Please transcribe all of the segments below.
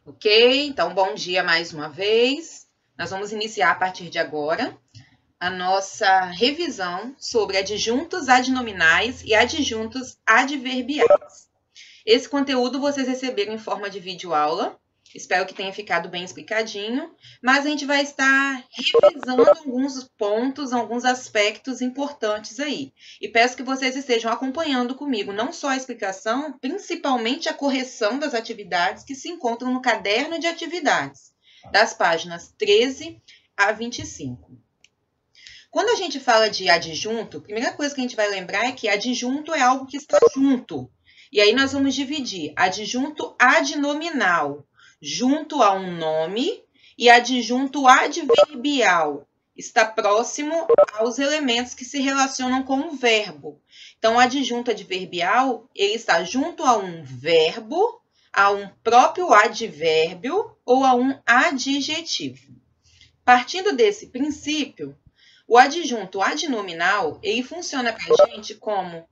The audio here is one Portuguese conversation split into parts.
Ok? Então, bom dia mais uma vez. Nós vamos iniciar a partir de agora a nossa revisão sobre adjuntos adnominais e adjuntos adverbiais. Esse conteúdo vocês receberam em forma de videoaula. Espero que tenha ficado bem explicadinho, mas a gente vai estar revisando alguns pontos, alguns aspectos importantes aí. E peço que vocês estejam acompanhando comigo, não só a explicação, principalmente a correção das atividades que se encontram no caderno de atividades, das páginas 13 a 25. Quando a gente fala de adjunto, a primeira coisa que a gente vai lembrar é que adjunto é algo que está junto. E aí nós vamos dividir adjunto adnominal, junto a um nome, e adjunto adverbial, está próximo aos elementos que se relacionam com o verbo. Então, o adjunto adverbial, ele está junto a um verbo, a um próprio advérbio ou a um adjetivo. Partindo desse princípio, o adjunto adnominal, ele funciona para a gente como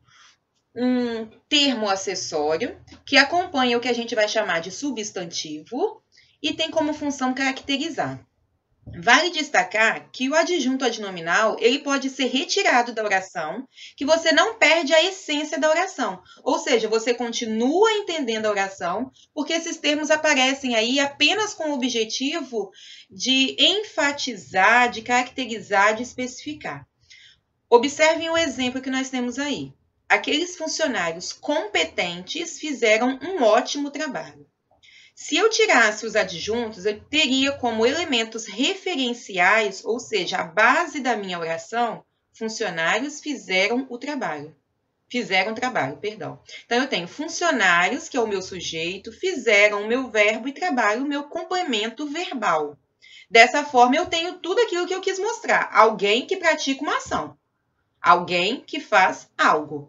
um termo acessório que acompanha o que a gente vai chamar de substantivo e tem como função caracterizar. Vale destacar que o adjunto adnominal, ele pode ser retirado da oração, que você não perde a essência da oração. Ou seja, você continua entendendo a oração, porque esses termos aparecem aí apenas com o objetivo de enfatizar, de caracterizar, de especificar. Observem o exemplo que nós temos aí. Aqueles funcionários competentes fizeram um ótimo trabalho. Se eu tirasse os adjuntos, eu teria como elementos referenciais, ou seja, a base da minha oração, funcionários fizeram o trabalho. Fizeram trabalho, perdão. Então, eu tenho funcionários, que é o meu sujeito, fizeram o meu verbo e trabalho, o meu complemento verbal. Dessa forma, eu tenho tudo aquilo que eu quis mostrar. Alguém que pratica uma ação. Alguém que faz algo.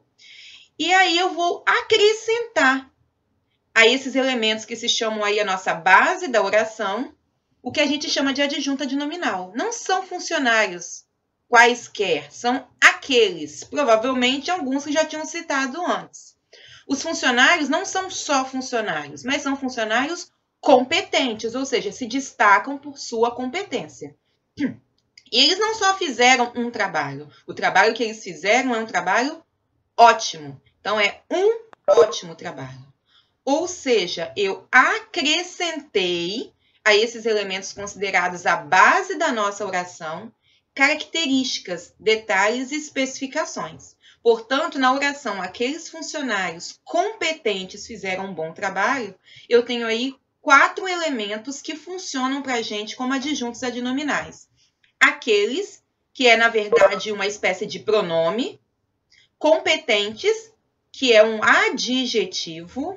E aí eu vou acrescentar a esses elementos que se chamam aí a nossa base da oração, o que a gente chama de adjunto adnominal. Não são funcionários quaisquer, são aqueles, provavelmente alguns que já tinham citado antes. Os funcionários não são só funcionários, mas são funcionários competentes, ou seja, se destacam por sua competência. E eles não só fizeram um trabalho, o trabalho que eles fizeram é um trabalho ótimo. Então, é um ótimo trabalho. Ou seja, eu acrescentei a esses elementos considerados a base da nossa oração características, detalhes e especificações. Portanto, na oração, aqueles funcionários competentes fizeram um bom trabalho, eu tenho aí 4 elementos que funcionam para a gente como adjuntos adnominais. Aqueles, que é, na verdade, uma espécie de pronome, competentes, que é um adjetivo,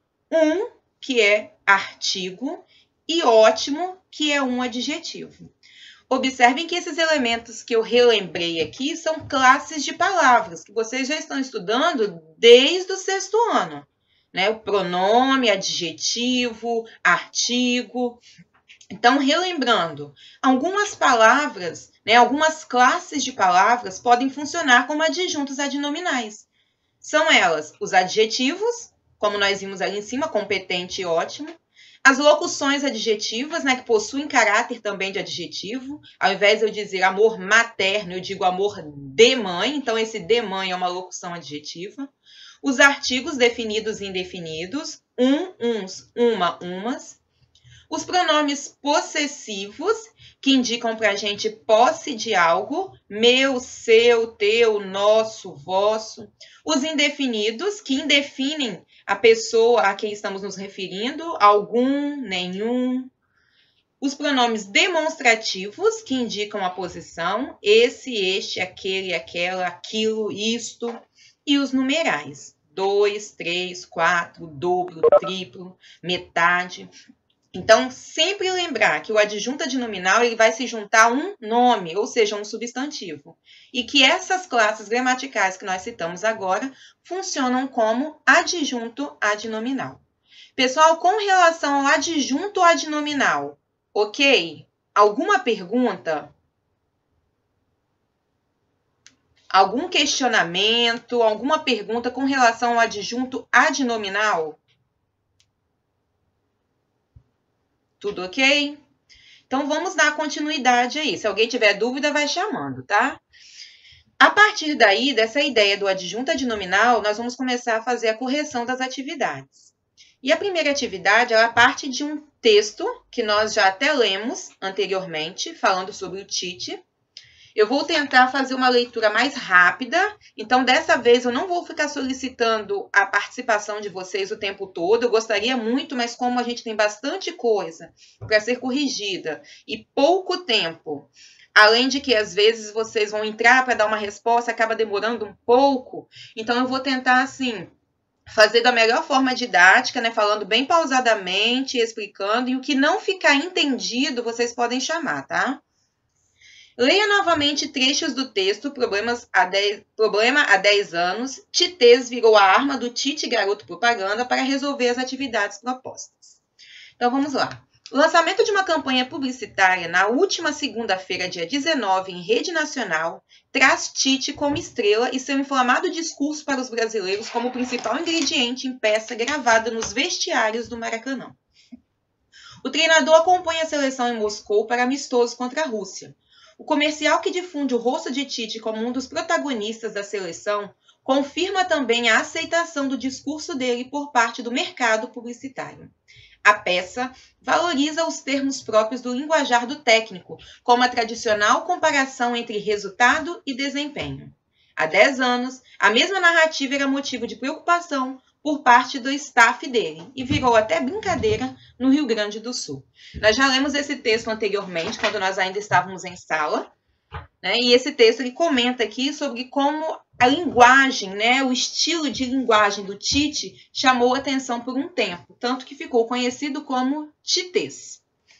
que é artigo, e ótimo, que é um adjetivo. Observem que esses elementos que eu relembrei aqui são classes de palavras, que vocês já estão estudando desde o 6º ano. Né? O pronome, adjetivo, artigo. Então, relembrando, algumas palavras, né, algumas classes de palavras podem funcionar como adjuntos adnominais. São elas os adjetivos, como nós vimos ali em cima, competente e ótimo. As locuções adjetivas, né, que possuem caráter também de adjetivo. Ao invés de eu dizer amor materno, eu digo amor de mãe. Então, esse de mãe é uma locução adjetiva. Os artigos definidos e indefinidos. Uns, uma, umas. Os pronomes possessivos, que indicam para a gente posse de algo. Meu, seu, teu, nosso, vosso. Os indefinidos, que indefinem a pessoa a quem estamos nos referindo, algum, nenhum. Os pronomes demonstrativos, que indicam a posição, esse, este, aquele, aquela, aquilo, isto. E os numerais, 2, 3, 4, dobro, triplo, metade. Então, sempre lembrar que o adjunto adnominal ele vai se juntar a um nome, ou seja, um substantivo. E que essas classes gramaticais que nós citamos agora funcionam como adjunto adnominal. Pessoal, com relação ao adjunto adnominal, ok? Alguma pergunta? Algum questionamento? Alguma pergunta com relação ao adjunto adnominal? Tudo ok? Então, vamos dar continuidade aí. Se alguém tiver dúvida, vai chamando, tá? A partir daí, dessa ideia do adjunto adnominal, nós vamos começar a fazer a correção das atividades. E a primeira atividade, ela parte de um texto que nós já até lemos anteriormente, falando sobre o Tite. Eu vou tentar fazer uma leitura mais rápida, então dessa vez eu não vou ficar solicitando a participação de vocês o tempo todo. Eu gostaria muito, mas como a gente tem bastante coisa para ser corrigida e pouco tempo, além de que às vezes vocês vão entrar para dar uma resposta, acaba demorando um pouco, então eu vou tentar assim fazer da melhor forma didática, né, falando bem pausadamente, explicando, e o que não ficar entendido, vocês podem chamar, tá? Leia novamente trechos do texto Problema há 10 anos. Titês virou a arma do Tite Garoto Propaganda para resolver as atividades propostas. Então, vamos lá. O lançamento de uma campanha publicitária na última segunda-feira, dia 19, em rede nacional, traz Tite como estrela e seu inflamado discurso para os brasileiros como principal ingrediente em peça gravada nos vestiários do Maracanã. O treinador acompanha a seleção em Moscou para amistoso contra a Rússia. O comercial que difunde o rosto de Tite como um dos protagonistas da seleção confirma também a aceitação do discurso dele por parte do mercado publicitário. A peça valoriza os termos próprios do linguajar do técnico, como a tradicional comparação entre resultado e desempenho. Há 10 anos, a mesma narrativa era motivo de preocupação por parte do staff dele e virou até brincadeira no Rio Grande do Sul. Nós já lemos esse texto anteriormente, quando nós ainda estávamos em sala, né? E esse texto ele comenta aqui sobre como a linguagem, né, o estilo de linguagem do Tite chamou atenção por um tempo, tanto que ficou conhecido como titês.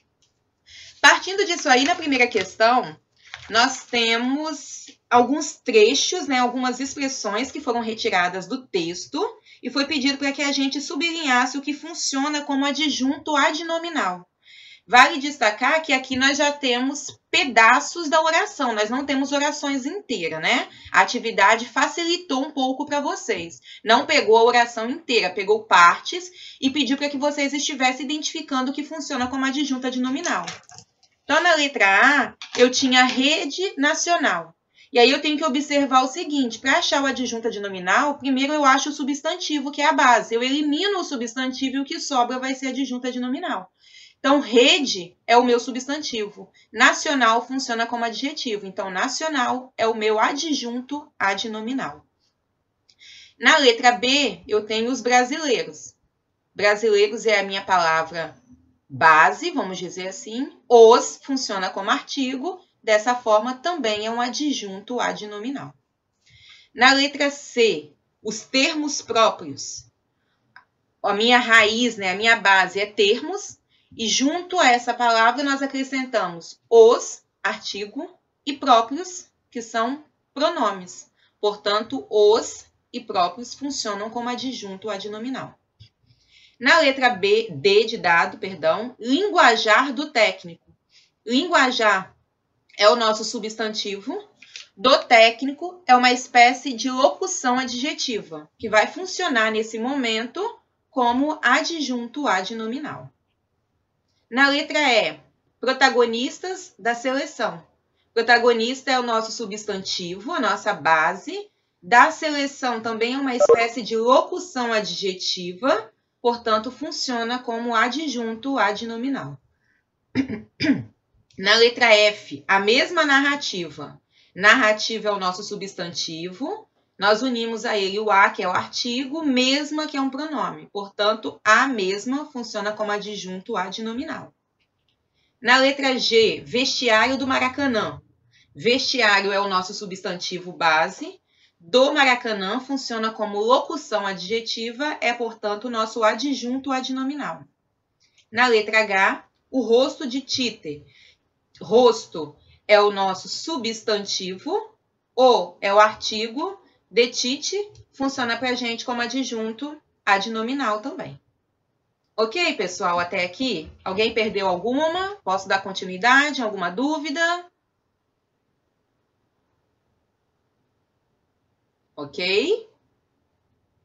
Partindo disso aí, na primeira questão, nós temos alguns trechos, né, algumas expressões que foram retiradas do texto e foi pedido para que a gente sublinhasse o que funciona como adjunto adnominal. Vale destacar que aqui nós já temos pedaços da oração, nós não temos orações inteiras, né? A atividade facilitou um pouco para vocês. Não pegou a oração inteira, pegou partes e pediu para que vocês estivessem identificando o que funciona como adjunto adnominal. Então, na letra A, eu tinha rede nacional. E aí eu tenho que observar o seguinte, para achar o adjunto adnominal, primeiro eu acho o substantivo, que é a base. Eu elimino o substantivo e o que sobra vai ser adjunto adnominal. Então, rede é o meu substantivo. Nacional funciona como adjetivo. Então, nacional é o meu adjunto adnominal. Na letra B, eu tenho os brasileiros. Brasileiros é a minha palavra base, vamos dizer assim. Os funciona como artigo. Dessa forma, também é um adjunto adnominal. Na letra C, os termos próprios. A minha raiz, né, a minha base é termos. E junto a essa palavra, nós acrescentamos os, artigo, e próprios, que são pronomes. Portanto, os e próprios funcionam como adjunto adnominal. Na letra B, D de dado, perdão, linguajar do técnico. Linguajar é o nosso substantivo. Do técnico é uma espécie de locução adjetiva, que vai funcionar nesse momento como adjunto adnominal. Na letra E, protagonistas da seleção. Protagonista é o nosso substantivo, a nossa base. Da seleção também é uma espécie de locução adjetiva, portanto, funciona como adjunto adnominal. Na letra F, a mesma narrativa. Narrativa é o nosso substantivo. Nós unimos a ele o a, que é o artigo, mesma, que é um pronome. Portanto, a mesma funciona como adjunto adnominal. Na letra G, vestiário do Maracanã. Vestiário é o nosso substantivo base. Do Maracanã funciona como locução adjetiva, é, portanto, o nosso adjunto adnominal. Na letra H, o rosto de Tite. Rosto é o nosso substantivo, o é o artigo, de Tite funciona para a gente como adjunto adnominal também. Ok, pessoal, até aqui? Alguém perdeu alguma? Posso dar continuidade? Alguma dúvida? Ok?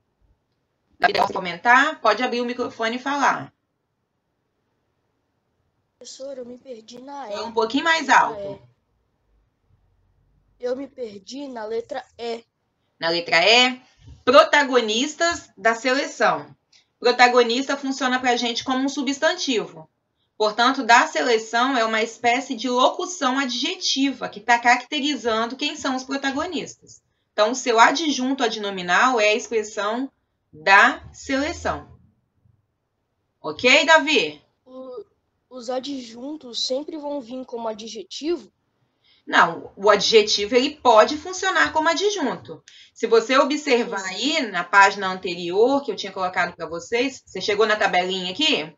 Posso comentar? Pode abrir o microfone e falar. Professor, eu me perdi na Fala E. um pouquinho mais alto. Eu me perdi na letra E. Na letra E, protagonistas da seleção. Protagonista funciona para a gente como um substantivo. Portanto, da seleção é uma espécie de locução adjetiva que está caracterizando quem são os protagonistas. Então, o seu adjunto adnominal é a expressão da seleção. Ok, Davi? Os adjuntos sempre vão vir como adjetivo? Não, o adjetivo ele pode funcionar como adjunto. Se você observar aí na página anterior que eu tinha colocado para vocês, você chegou na tabelinha aqui?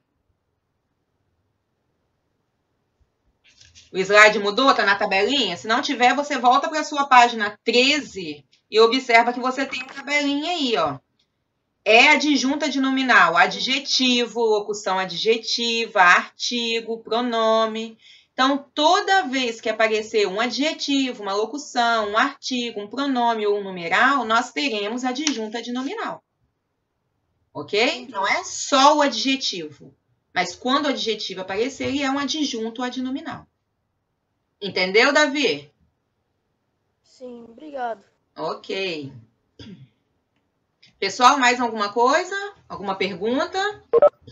O slide mudou? Está na tabelinha? Se não tiver, você volta para a sua página 13 e observa que você tem a tabelinha aí, ó. É adjunto adnominal, adjetivo, locução adjetiva, artigo, pronome. Então, toda vez que aparecer um adjetivo, uma locução, um artigo, um pronome ou um numeral, nós teremos adjunto adnominal. Ok? Não é só o adjetivo. Mas quando o adjetivo aparecer, ele é um adjunto adnominal. Entendeu, Davi? Sim, obrigado. Ok. Pessoal, mais alguma coisa? Alguma pergunta?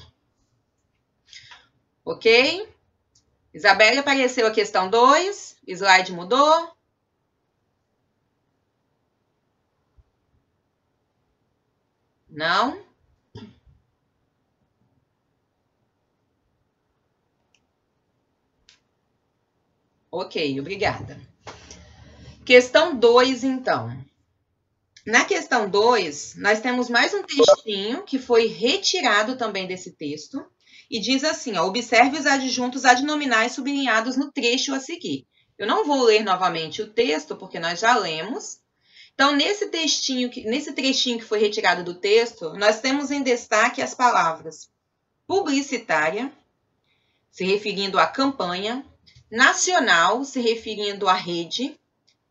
Ok? Isabelle, apareceu a questão 2. Slide mudou. Não? Ok, obrigada. Questão 2, então. Na questão 2, nós temos mais um textinho que foi retirado também desse texto e diz assim, ó, observe os adjuntos adnominais sublinhados no trecho a seguir. Eu não vou ler novamente o texto, porque nós já lemos. Então, nesse trechinho que foi retirado do texto, nós temos em destaque as palavras publicitária, se referindo à campanha, nacional, se referindo à rede,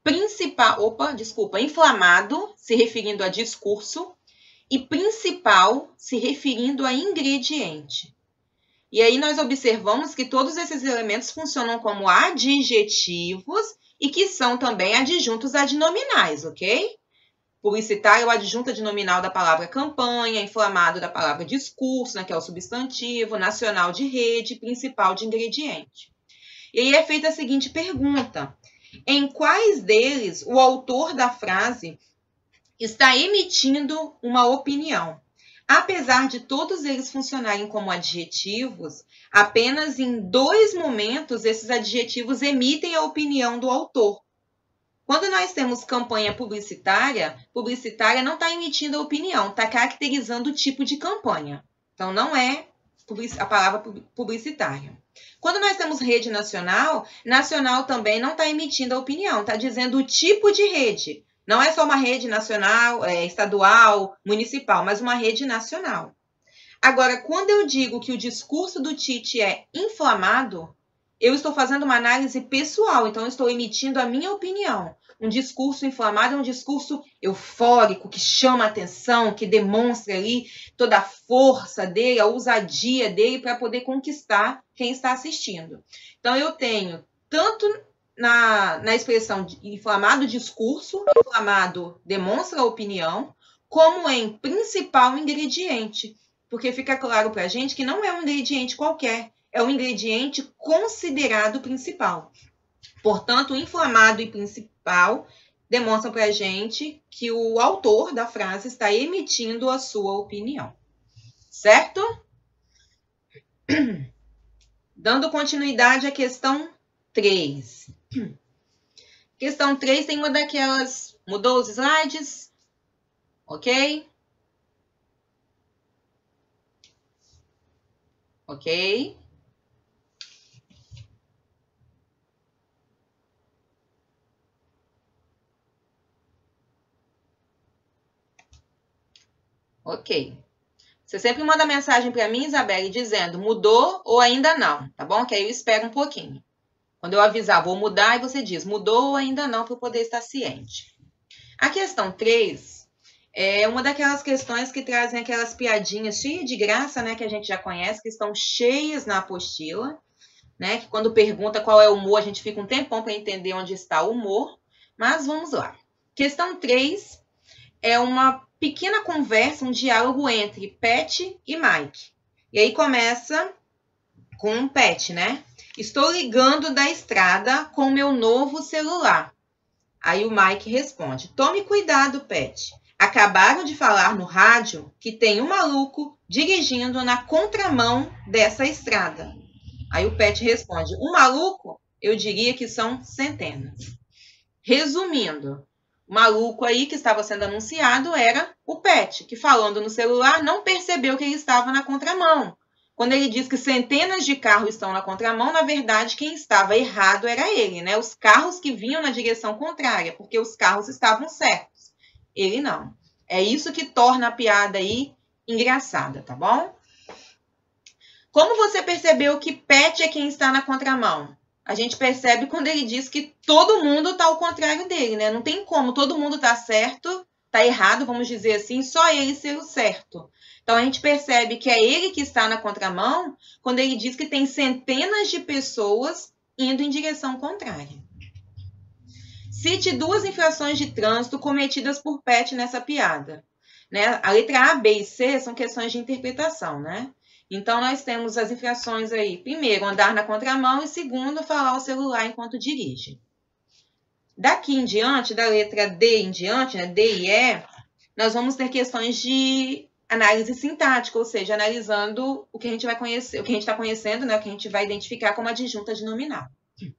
inflamado, se referindo a discurso, e principal, se referindo a ingrediente. E aí nós observamos que todos esses elementos funcionam como adjetivos e que são também adjuntos adnominais, ok? Publicitário é o adjunto adnominal da palavra campanha, inflamado da palavra discurso, né, que é o substantivo, nacional de rede, principal de ingrediente. E aí é feita a seguinte pergunta: em quais deles o autor da frase está emitindo uma opinião? Apesar de todos eles funcionarem como adjetivos, apenas em 2 momentos esses adjetivos emitem a opinião do autor. Quando nós temos campanha publicitária não está emitindo a opinião, está caracterizando o tipo de campanha. Então, não é a palavra publicitária. Quando nós temos rede nacional, nacional também não está emitindo a opinião, está dizendo o tipo de rede. Não é só uma rede nacional, estadual, municipal, mas uma rede nacional. Agora, quando eu digo que o discurso do Tite é inflamado, eu estou fazendo uma análise pessoal, então eu estou emitindo a minha opinião. Um discurso inflamado é um discurso eufórico, que chama a atenção, que demonstra ali toda a força dele, a ousadia dele para poder conquistar quem está assistindo. Então, eu tenho tanto na expressão de inflamado discurso, inflamado demonstra a opinião, como em principal ingrediente, porque fica claro para a gente que não é um ingrediente qualquer, é um ingrediente considerado principal. Portanto, inflamado e principal demonstram para a gente que o autor da frase está emitindo a sua opinião. Certo? Dando continuidade à questão 3. Questão 3 tem uma daquelas... Mudou os slides? Ok? Ok? Ok. Você sempre manda mensagem para mim, Isabelle, dizendo mudou ou ainda não, tá bom? Que aí eu espero um pouquinho. Quando eu avisar, vou mudar, e você diz mudou ou ainda não, para eu poder estar ciente. A questão 3 é uma daquelas questões que trazem aquelas piadinhas cheias de graça, né? Que a gente já conhece, que estão cheias na apostila. né? Que quando pergunta qual é o humor, a gente fica um tempão para entender onde está o humor. Mas vamos lá. Questão 3 é uma pequena conversa, um diálogo entre Pat e Mike. E aí começa com o Pat, né? Estou ligando da estrada com meu novo celular. Aí o Mike responde: tome cuidado, Pat. Acabaram de falar no rádio que tem um maluco dirigindo na contramão dessa estrada. Aí o Pat responde: um maluco? Eu diria que são centenas. Resumindo, o maluco aí que estava sendo anunciado era o Pat, que falando no celular não percebeu que ele estava na contramão. Quando ele diz que centenas de carros estão na contramão, na verdade quem estava errado era ele, né? Os carros que vinham na direção contrária, porque os carros estavam certos. Ele não. É isso que torna a piada aí engraçada, tá bom? Como você percebeu que Pat é quem está na contramão? A gente percebe quando ele diz que todo mundo está ao contrário dele, né? Não tem como, todo mundo está certo, está errado, vamos dizer assim, só ele ser o certo. Então, a gente percebe que é ele que está na contramão quando ele diz que tem centenas de pessoas indo em direção contrária. Cite 2 infrações de trânsito cometidas por Pat nessa piada. Né? A letra A, B e C são questões de interpretação, né? Então, nós temos as infrações aí. Primeiro, andar na contramão e segundo, falar ao celular enquanto dirige. Daqui em diante, da letra D em diante, né, D e E, nós vamos ter questões de análise sintática, ou seja, analisando o que a gente vai conhecer, o que a gente está conhecendo, né, o que a gente vai identificar como adjunta adnominal.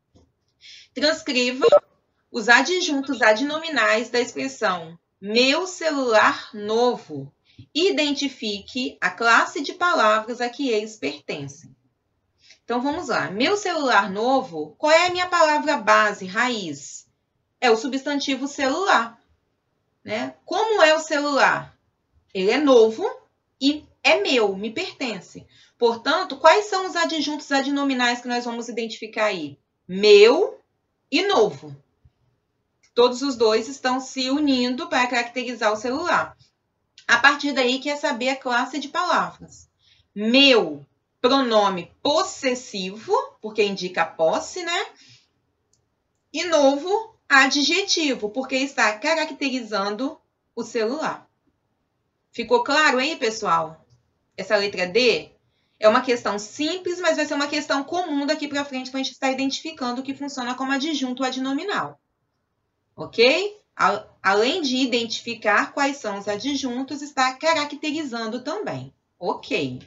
Transcreva os adjuntos adnominais da expressão meu celular novo. Identifique a classe de palavras a que eles pertencem. Então, vamos lá. Meu celular novo, qual é a minha palavra base, raiz? É o substantivo celular. Né? Como é o celular? Ele é novo e é meu, me pertence. Portanto, quais são os adjuntos adnominais que nós vamos identificar aí? Meu e novo. Todos os dois estão se unindo para caracterizar o celular. A partir daí, quer saber a classe de palavras. Meu, pronome possessivo, porque indica posse, né? E novo, adjetivo, porque está caracterizando o celular. Ficou claro aí, pessoal? Essa letra D é uma questão simples, mas vai ser uma questão comum daqui para frente para a gente estar identificando o que funciona como adjunto adnominal. Ok? Além de identificar quais são os adjuntos, está caracterizando também. Ok.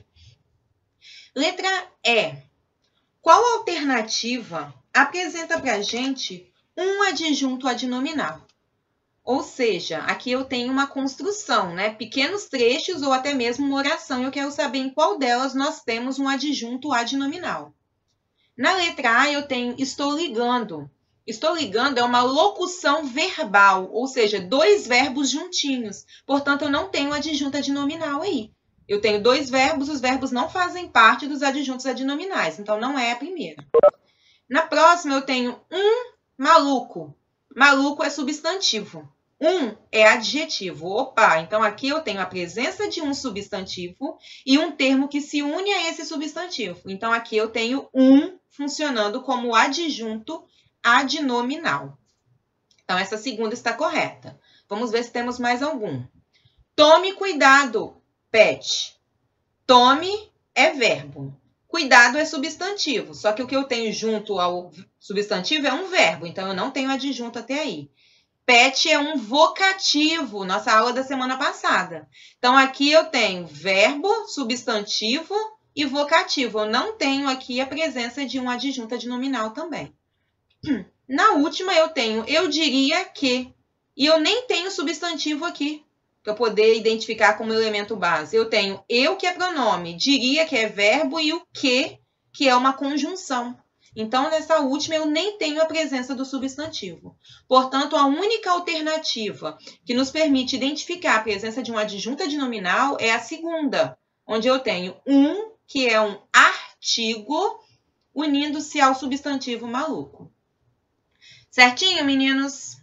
Letra E. Qual alternativa apresenta para a gente um adjunto adnominal? Ou seja, aqui eu tenho uma construção, né? Pequenos trechos ou até mesmo uma oração. Eu quero saber em qual delas nós temos um adjunto adnominal. Na letra A, eu tenho estou ligando. Estou ligando é uma locução verbal, ou seja, 2 verbos juntinhos. Portanto, eu não tenho adjunto adnominal aí. Eu tenho 2 verbos, os verbos não fazem parte dos adjuntos adnominais, então não é a primeira. Na próxima, eu tenho um maluco. Maluco é substantivo. Um é adjetivo. Opa, então aqui eu tenho a presença de um substantivo e um termo que se une a esse substantivo. Então aqui eu tenho um funcionando como adjunto adnominal. Então essa segunda está correta. Vamos ver se temos mais algum. Tome cuidado, Pat. Tome é verbo. Cuidado é substantivo, só que o que eu tenho junto ao substantivo é um verbo, então eu não tenho adjunto até aí. Pet é um vocativo, nossa aula da semana passada. Então, aqui eu tenho verbo, substantivo e vocativo. Eu não tenho aqui a presença de um adjunto adnominal também. Na última, eu tenho eu diria que, e eu nem tenho substantivo aqui, para poder identificar como elemento base. Eu tenho eu, que é pronome, diria, que é verbo, e o que é uma conjunção. Então, nessa última, eu nem tenho a presença do substantivo. Portanto, a única alternativa que nos permite identificar a presença de um adjunto adnominal é a segunda, onde eu tenho um, que é um artigo, unindo-se ao substantivo maluco. Certinho, meninos?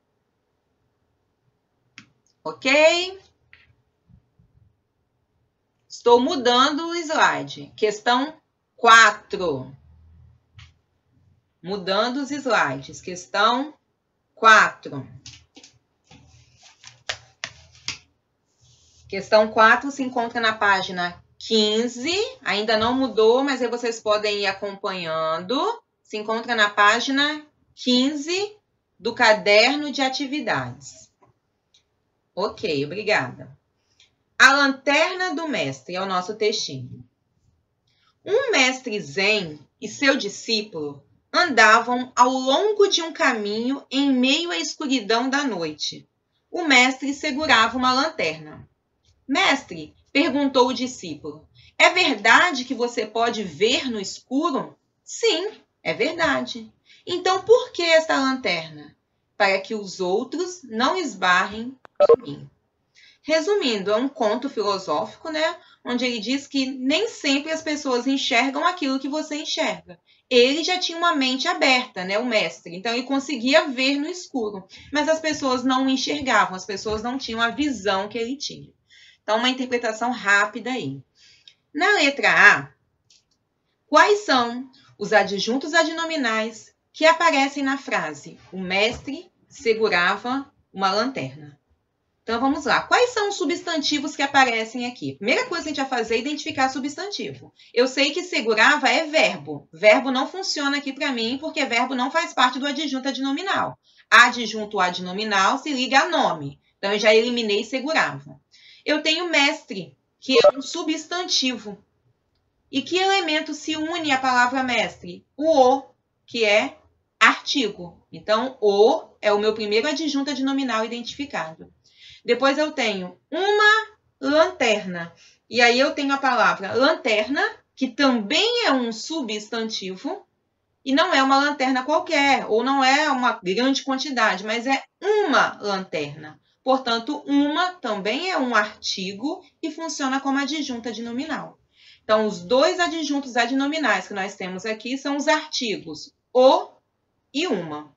Ok? Estou mudando o slide. Questão 4. Mudando os slides. Questão 4. Questão 4 se encontra na página 15. Ainda não mudou, mas aí vocês podem ir acompanhando. Se encontra na página 15 do caderno de atividades. Ok, obrigada. A lanterna do mestre é o nosso textinho. Um mestre zen e seu discípulo andavam ao longo de um caminho em meio à escuridão da noite. O mestre segurava uma lanterna. Mestre, perguntou o discípulo, é verdade que você pode ver no escuro? Sim, é verdade. Então por que esta lanterna? Para que os outros não esbarrem em mim. Resumindo, é um conto filosófico, né? Onde ele diz que nem sempre as pessoas enxergam aquilo que você enxerga. Ele já tinha uma mente aberta, né? O mestre. Então, ele conseguia ver no escuro. Mas as pessoas não o enxergavam, as pessoas não tinham a visão que ele tinha. Então, uma interpretação rápida aí. Na letra A, quais são os adjuntos adnominais que aparecem na frase o mestre segurava uma lanterna? Então, vamos lá. Quais são os substantivos que aparecem aqui? Primeira coisa que a gente vai fazer é identificar substantivo. Eu sei que segurava é verbo. Verbo não funciona aqui para mim, porque verbo não faz parte do adjunto adnominal. Adjunto adnominal se liga a nome. Então, eu já eliminei segurava. Eu tenho mestre, que é um substantivo. E que elemento se une à palavra mestre? O, que é artigo. Então, o é o meu primeiro adjunto adnominal identificado. Depois eu tenho uma lanterna. E aí eu tenho a palavra lanterna, que também é um substantivo. E não é uma lanterna qualquer, ou não é uma grande quantidade, mas é uma lanterna. Portanto, uma também é um artigo e funciona como adjunto adnominal. Então, os dois adjuntos adnominais que nós temos aqui são os artigos o e uma.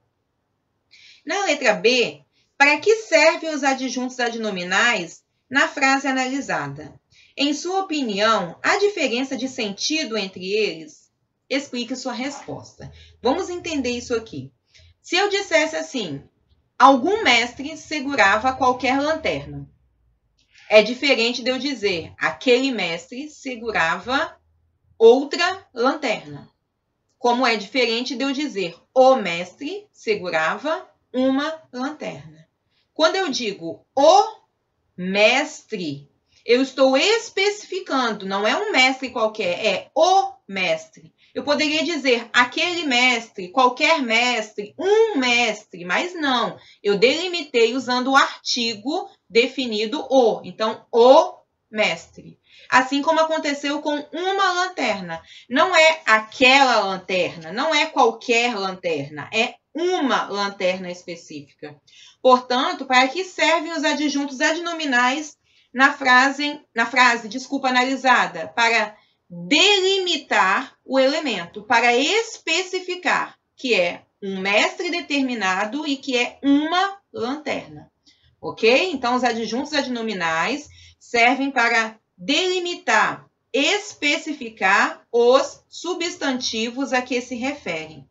Na letra B, para que servem os adjuntos adnominais na frase analisada? Em sua opinião, há diferença de sentido entre eles? Explique sua resposta. Vamos entender isso aqui. Se eu dissesse assim, algum mestre segurava qualquer lanterna. É diferente de eu dizer, aquele mestre segurava outra lanterna. Como é diferente de eu dizer, o mestre segurava uma lanterna. Quando eu digo o mestre, eu estou especificando, não é um mestre qualquer, é o mestre. Eu poderia dizer aquele mestre, qualquer mestre, um mestre, mas não. Eu delimitei usando o artigo definido o. Então, o mestre. Assim como aconteceu com uma lanterna. Não é aquela lanterna, não é qualquer lanterna, é uma lanterna específica. Portanto, para que servem os adjuntos adnominais na frase analisada? Para delimitar o elemento, para especificar que é um mestre determinado e que é uma lanterna. Ok? Então, os adjuntos adnominais servem para delimitar, especificar os substantivos a que se referem.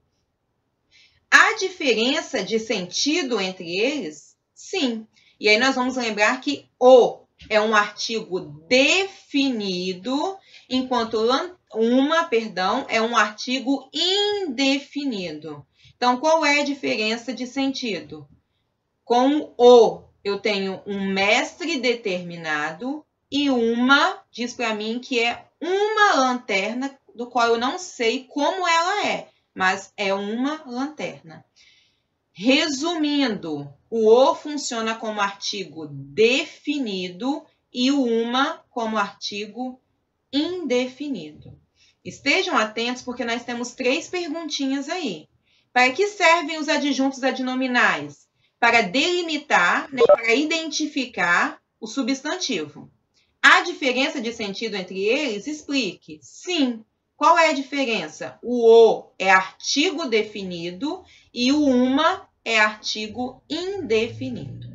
Há diferença de sentido entre eles? Sim. E aí nós vamos lembrar que o é um artigo definido, enquanto uma é um artigo indefinido. Então, qual é a diferença de sentido? Com o, eu tenho um mestre determinado e uma diz para mim que é uma lanterna, do qual eu não sei como ela é, mas é uma lanterna. Resumindo, o o funciona como artigo definido e o uma como artigo indefinido. Estejam atentos porque nós temos 3 perguntinhas aí. Para que servem os adjuntos adnominais? Para delimitar, né, para identificar o substantivo. Há diferença de sentido entre eles? Explique. Sim. Qual é a diferença? O o é artigo definido e o uma é artigo indefinido.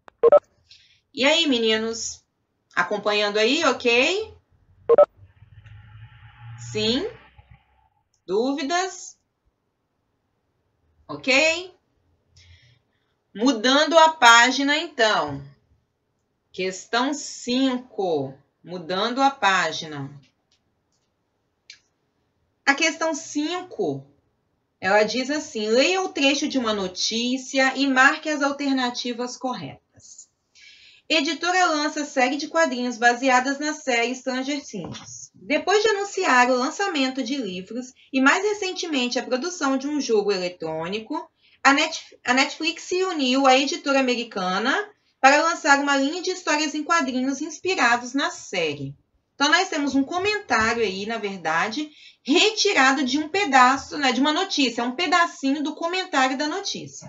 E aí, meninos? Acompanhando aí, ok? Sim? Dúvidas? Ok? Mudando a página, então. Questão 5. Mudando a página. A questão 5, ela diz assim: leia o trecho de uma notícia e marque as alternativas corretas. Editora lança série de quadrinhos baseadas na série Stranger Things. Depois de anunciar o lançamento de livros e, mais recentemente, a produção de um jogo eletrônico, a Netflix se uniu à editora americana para lançar uma linha de histórias em quadrinhos inspirados na série. Então, nós temos um comentário aí, na verdade, retirado de um pedaço, né, de uma notícia, um pedacinho do comentário da notícia.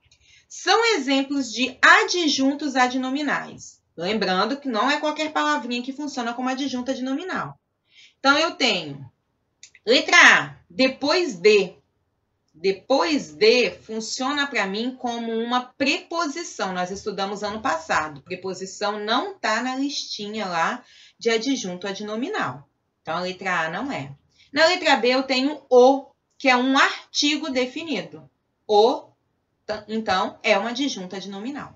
São exemplos de adjuntos adnominais. Lembrando que não é qualquer palavrinha que funciona como adjunto adnominal. Então, eu tenho letra A, depois de. Depois de funciona para mim como uma preposição. Nós estudamos ano passado. Preposição não está na listinha lá de adjunto adnominal. Então, a letra A não é. Na letra B, eu tenho o, que é um artigo definido. O, então, é uma adjunta adnominal.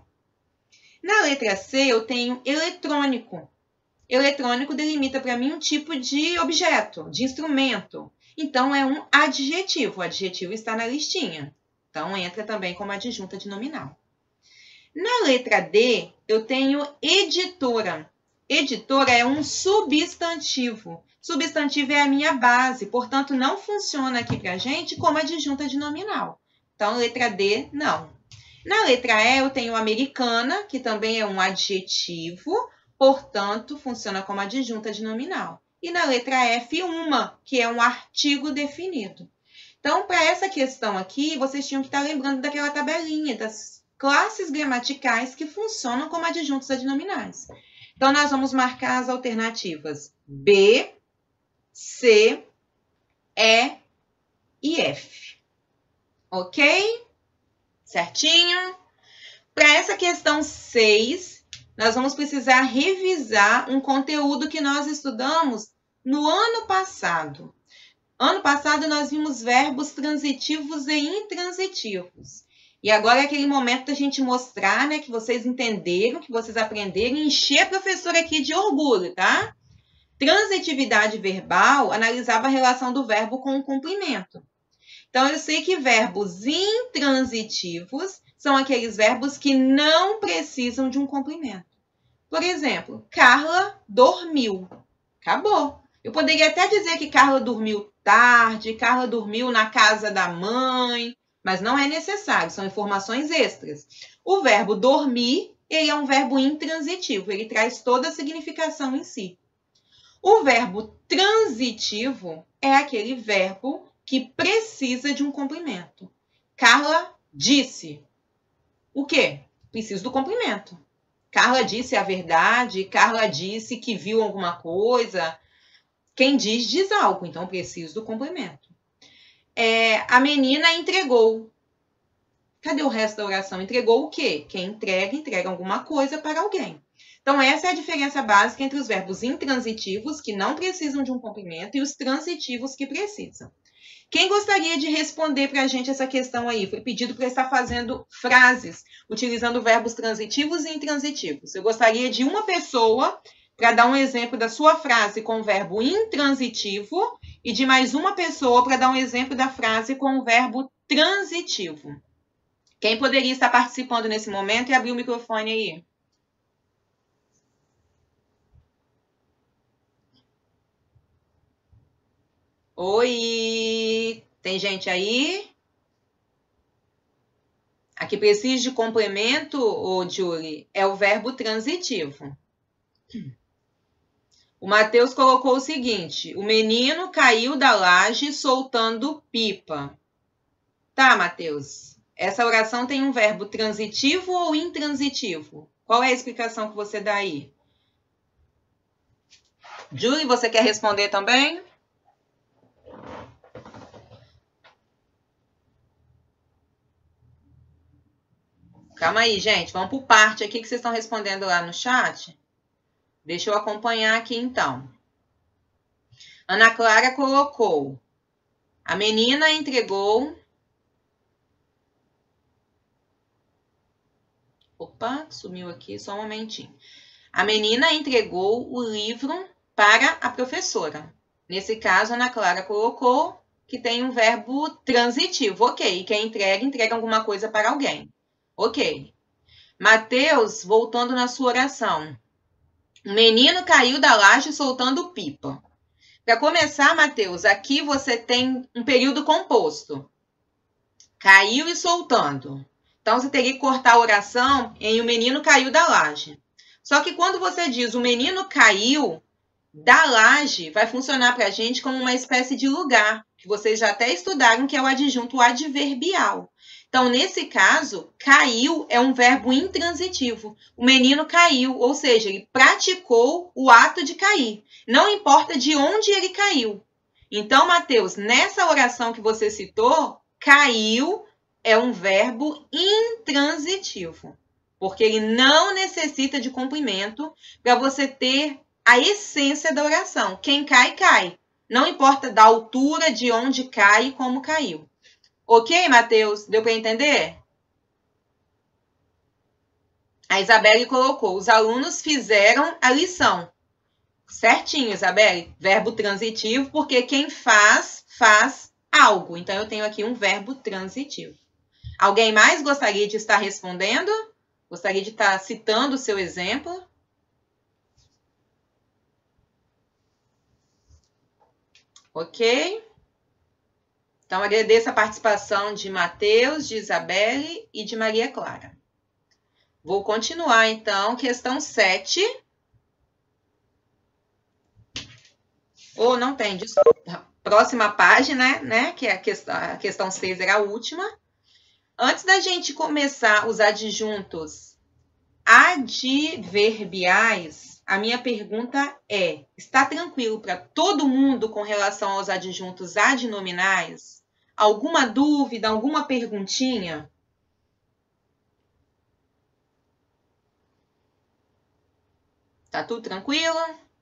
Na letra C, eu tenho eletrônico. Eletrônico delimita para mim um tipo de objeto, de instrumento. Então, é um adjetivo. O adjetivo está na listinha. Então, entra também como adjunta adnominal. Na letra D, eu tenho editora. Editora é um substantivo. Substantivo é a minha base, portanto, não funciona aqui para a gente como adjunta adnominal. Então, letra D, não. Na letra E, eu tenho americana, que também é um adjetivo, portanto, funciona como adjunta adnominal. E na letra F, uma, que é um artigo definido. Então, para essa questão aqui, vocês tinham que estar lembrando daquela tabelinha das classes gramaticais que funcionam como adjuntos adnominais. Então, nós vamos marcar as alternativas B, C, E e F. Ok? Certinho? Para essa questão 6, nós vamos precisar revisar um conteúdo que nós estudamos no ano passado. Ano passado, nós vimos verbos transitivos e intransitivos. E agora é aquele momento da gente mostrar, né, que vocês entenderam, que vocês aprenderam e encher a professora aqui de orgulho, tá? Transitividade verbal analisava a relação do verbo com o complemento. Então, eu sei que verbos intransitivos são aqueles verbos que não precisam de um complemento. Por exemplo, Carla dormiu. Acabou. Eu poderia até dizer que Carla dormiu tarde, Carla dormiu na casa da mãe, mas não é necessário, são informações extras. O verbo dormir, ele é um verbo intransitivo, ele traz toda a significação em si. O verbo transitivo é aquele verbo que precisa de um complemento. Carla disse. O quê? Preciso do complemento. Carla disse a verdade, Carla disse que viu alguma coisa. Quem diz algo, então preciso do complemento. A menina entregou. Cadê o resto da oração? Entregou o quê? Quem entrega alguma coisa para alguém. Então, essa é a diferença básica entre os verbos intransitivos, que não precisam de um complemento, e os transitivos, que precisam. Quem gostaria de responder para a gente essa questão aí? Foi pedido para estar fazendo frases, utilizando verbos transitivos e intransitivos. Eu gostaria de uma pessoa para dar um exemplo da sua frase com o verbo intransitivo e de mais uma pessoa para dar um exemplo da frase com o verbo transitivo. Quem poderia estar participando nesse momento e abrir o microfone aí? Oi! Tem gente aí? A que precisa de complemento, ô Julie, é o verbo transitivo. O Matheus colocou o seguinte: o menino caiu da laje soltando pipa. Tá, Matheus. Essa oração tem um verbo transitivo ou intransitivo? Qual é a explicação que você dá aí? Julie, você quer responder também? Calma aí, gente. Vamos por parte aqui que vocês estão respondendo lá no chat. Deixa eu acompanhar aqui, então. Ana Clara colocou: a menina entregou Opa, sumiu aqui, só um momentinho. A menina entregou o livro para a professora. Nesse caso, a Ana Clara colocou que tem um verbo transitivo. Ok, quem entrega, entrega alguma coisa para alguém. Ok. Mateus, voltando na sua oração. O menino caiu da laje soltando pipa. Para começar, Mateus, aqui você tem um período composto. Caiu e soltando. Então, você teria que cortar a oração em o menino caiu da laje. Só que quando você diz o menino caiu da laje, vai funcionar para a gente como uma espécie de lugar, que vocês já até estudaram, que é o adjunto adverbial. Então, nesse caso, caiu é um verbo intransitivo. O menino caiu, ou seja, ele praticou o ato de cair. Não importa de onde ele caiu. Então, Mateus, nessa oração que você citou, caiu é um verbo intransitivo, porque ele não necessita de complemento para você ter a essência da oração. Quem cai, cai. Não importa da altura, de onde cai e como caiu. Ok, Mateus? Deu para entender? A Isabelle colocou, os alunos fizeram a lição. Certinho, Isabelle. Verbo transitivo, porque quem faz, faz algo. Então, eu tenho aqui um verbo transitivo. Alguém mais gostaria de estar respondendo? Gostaria de estar citando o seu exemplo? Ok? Então, agradeço a participação de Mateus, de Isabelle e de Maria Clara. Vou continuar, então, questão 7. Ou não tem, desculpa. Próxima página, né? Que a questão 6 era a última. Antes da gente começar os adjuntos adverbiais, a minha pergunta é, está tranquilo para todo mundo com relação aos adjuntos adnominais? Alguma dúvida, alguma perguntinha? Tá tudo tranquilo?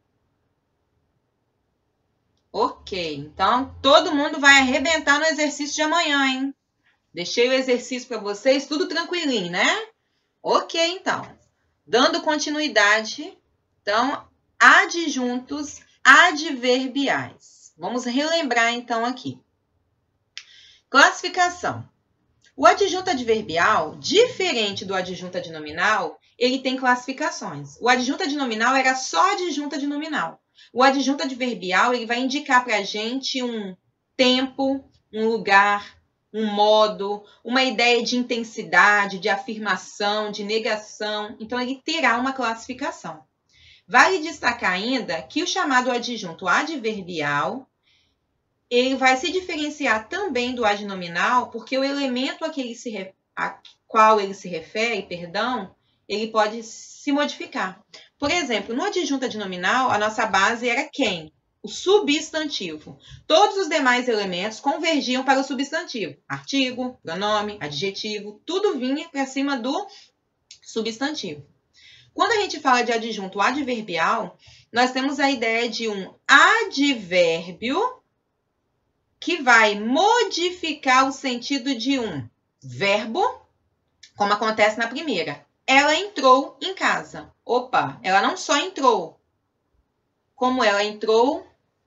Ok, então todo mundo vai arrebentar no exercício de amanhã, hein? Deixei o exercício para vocês, tudo tranquilinho, né? Ok, então. Dando continuidade, então, adjuntos adverbiais. Vamos relembrar, então, aqui. Classificação. O adjunto adverbial, diferente do adjunto adnominal, ele tem classificações. O adjunto adnominal era só adjunto adnominal. O adjunto adverbial, ele vai indicar para a gente um tempo, um lugar, um modo, uma ideia de intensidade, de afirmação, de negação. Então, ele terá uma classificação. Vale destacar ainda que o chamado adjunto adverbial, ele vai se diferenciar também do adnominal, porque o elemento a qual ele se refere, ele pode se modificar. Por exemplo, no adjunto adnominal, a nossa base era quem? O substantivo. Todos os demais elementos convergiam para o substantivo. Artigo, pronome, adjetivo, tudo vinha para cima do substantivo. Quando a gente fala de adjunto adverbial, nós temos a ideia de um advérbio que vai modificar o sentido de um verbo, como acontece na primeira. Ela entrou em casa. Opa, ela não só entrou, como ela entrou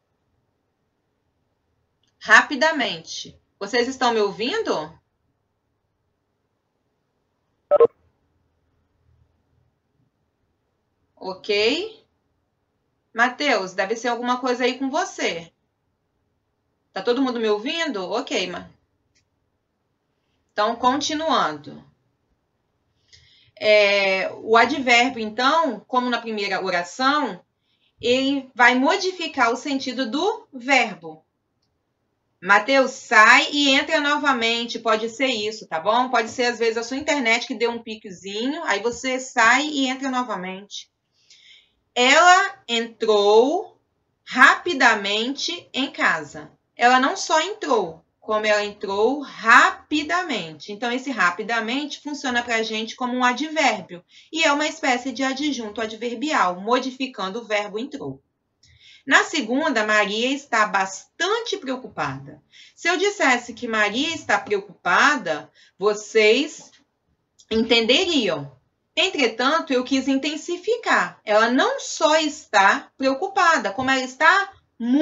rapidamente. Vocês estão me ouvindo? Ok? Mateus, deve ser alguma coisa aí com você. Tá todo mundo me ouvindo? Ok, então, continuando. O advérbio, então, como na primeira oração, ele vai modificar o sentido do verbo. Mateus, sai e entra novamente. Pode ser isso, tá bom? Pode ser, às vezes, a sua internet que deu um piquezinho, aí você sai e entra novamente. Ela entrou rapidamente em casa. Ela não só entrou, como ela entrou rapidamente. Então, esse rapidamente funciona para a gente como um advérbio. E é uma espécie de adjunto adverbial, modificando o verbo entrou. Na segunda, Maria está bastante preocupada. Se eu dissesse que Maria está preocupada, vocês entenderiam Entretanto, eu quis intensificar. Ela não só está preocupada, como ela está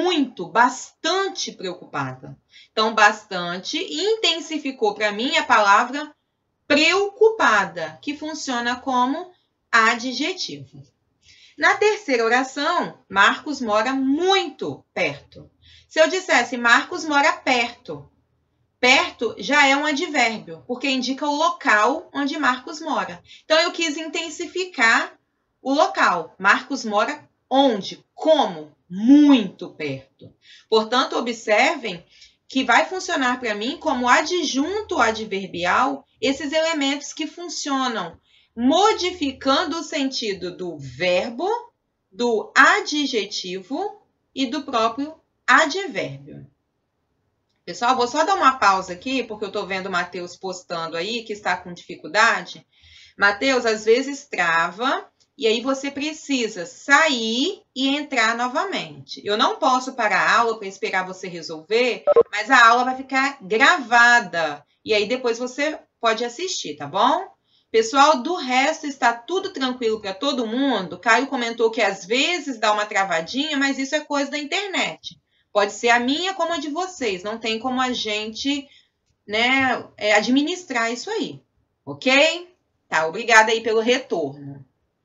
bastante preocupada. Então, bastante intensificou para mim a palavra preocupada, que funciona como adjetivo. Na terceira oração, Marcos mora muito perto. Se eu dissesse Marcos mora perto, perto já é um advérbio, porque indica o local onde Marcos mora. Então, eu quis intensificar o local. Marcos mora onde? Como? Muito perto. Portanto, observem que vai funcionar para mim como adjunto adverbial esses elementos que funcionam modificando o sentido do verbo, do adjetivo e do próprio advérbio. Pessoal, vou só dar uma pausa aqui, porque eu estou vendo o Matheus postando aí que está com dificuldade. Matheus, às vezes trava e aí você precisa sair e entrar novamente. Eu não posso parar a aula para esperar você resolver, mas a aula vai ficar gravada e aí depois você pode assistir, tá bom? Pessoal, do resto está tudo tranquilo para todo mundo? Caio comentou que às vezes dá uma travadinha, mas isso é coisa da internet. Pode ser a minha como a de vocês. Não tem como a gente, administrar isso aí. Ok? Tá, obrigada aí pelo retorno.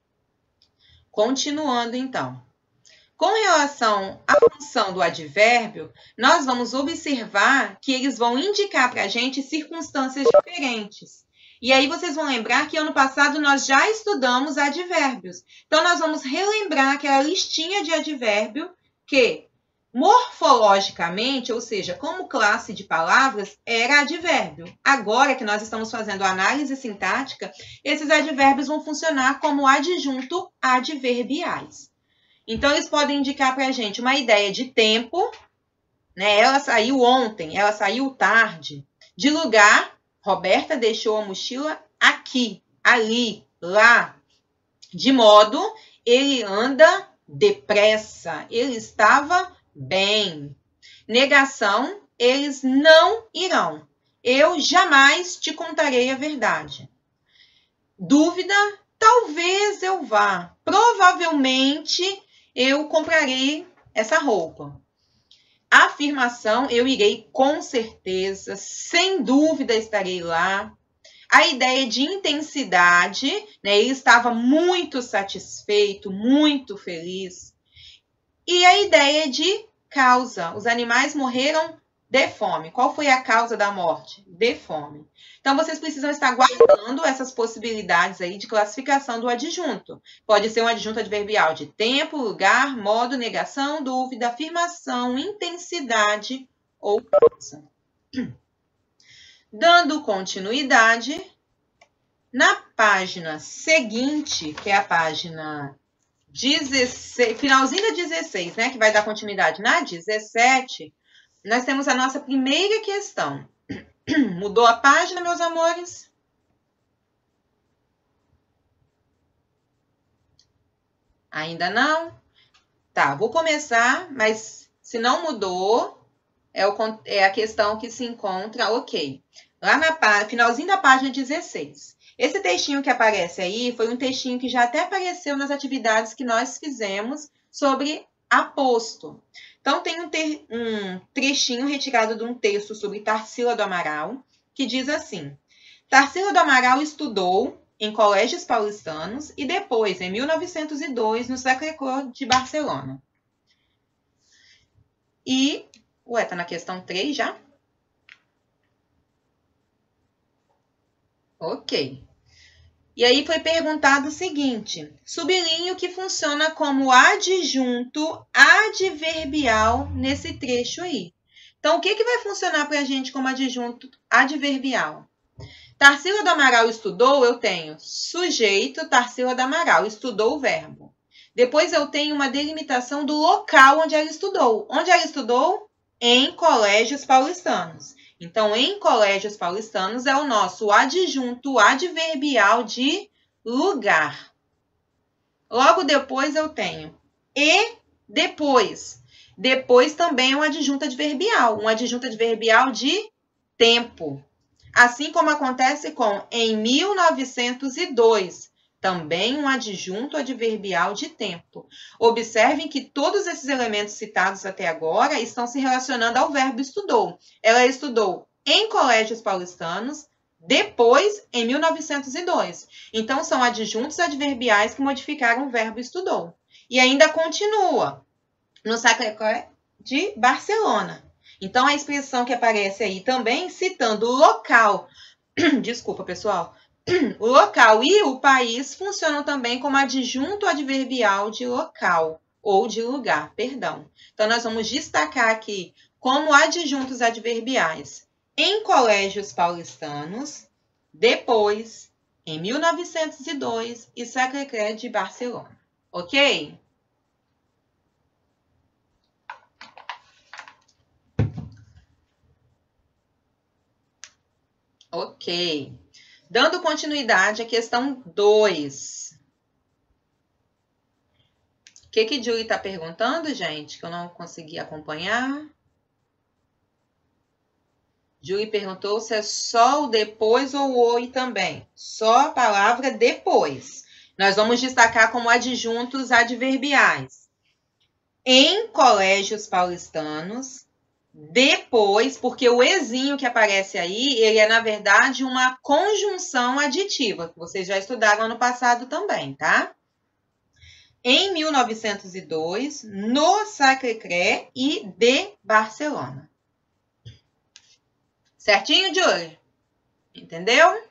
Continuando, então. Com relação à função do advérbio, nós vamos observar que eles vão indicar para a gente circunstâncias diferentes. E aí vocês vão lembrar que ano passado nós já estudamos advérbios. Então, nós vamos relembrar aquela listinha de advérbio que morfologicamente, ou seja, como classe de palavras, era advérbio. Agora que nós estamos fazendo análise sintática, esses advérbios vão funcionar como adjunto adverbiais. Então, eles podem indicar para a gente uma ideia de tempo, né? Ela saiu ontem, ela saiu tarde. De lugar, Roberta deixou a mochila aqui, ali, lá. De modo, ele anda depressa, ele estava bem. Negação, eles não irão. Eu jamais te contarei a verdade. Dúvida, talvez eu vá. Provavelmente eu comprarei essa roupa. Afirmação, eu irei com certeza, sem dúvida estarei lá. A ideia de intensidade, né? Ele estava muito satisfeito, muito feliz. E a ideia de causa. Os animais morreram de fome. Qual foi a causa da morte? De fome. Então, vocês precisam estar guardando essas possibilidades aí de classificação do adjunto. Pode ser um adjunto adverbial de tempo, lugar, modo, negação, dúvida, afirmação, intensidade ou causa. Dando continuidade, na página seguinte, que é a página 16, finalzinho da 16, né, que vai dar continuidade na 17, nós temos a nossa primeira questão. Mudou a página, meus amores? Ainda não? Tá, vou começar, mas se não mudou, é a questão que se encontra, ok. Lá na finalzinho da página 16. Esse textinho que aparece aí foi um textinho que já até apareceu nas atividades que nós fizemos sobre aposto. Então, tem um trechinho retirado de um texto sobre Tarsila do Amaral, que diz assim: Tarsila do Amaral estudou em colégios paulistanos e depois, em 1902, no Sacré-Cœur de Barcelona. E, tá na questão 3 já? Ok. E aí foi perguntado o seguinte: sublinhe o que funciona como adjunto adverbial nesse trecho aí. Então, o que vai funcionar para a gente como adjunto adverbial? Tarsila do Amaral estudou, eu tenho sujeito, Tarsila do Amaral, estudou o verbo. Depois eu tenho uma delimitação do local onde ela estudou. Onde ela estudou? Em colégios paulistanos. Então, em colégios paulistanos é o nosso adjunto adverbial de lugar. Logo depois eu tenho e depois. Depois também é um adjunto adverbial de tempo. Assim como acontece com em 1902. também um adjunto adverbial de tempo. Observem que todos esses elementos citados até agora estão se relacionando ao verbo estudou. Ela estudou em colégios paulistanos, depois em 1902. Então, são adjuntos adverbiais que modificaram o verbo estudou. E ainda continua no Sacré-Cœur de Barcelona. Então, a expressão que aparece aí também citando o local, desculpa, pessoal, o local e o país funcionam também como adjunto adverbial de local, ou de lugar, perdão. Então, nós vamos destacar aqui como adjuntos adverbiais em colégios paulistanos, depois, em 1902, e Sacré-Cœur de Barcelona. Ok? Ok. Dando continuidade à questão 2. O que Julie está perguntando, gente? Que eu não consegui acompanhar. Julie perguntou se é só o depois ou o e também. Só a palavra depois. Nós vamos destacar como adjuntos adverbiais. Em colégios paulistanos, depois, porque o ezinho que aparece aí, ele é, na verdade, uma conjunção aditiva, que vocês já estudaram ano passado também, tá? Em 1902, no Sacré-Cœur e de Barcelona. Certinho, Julie? Entendeu?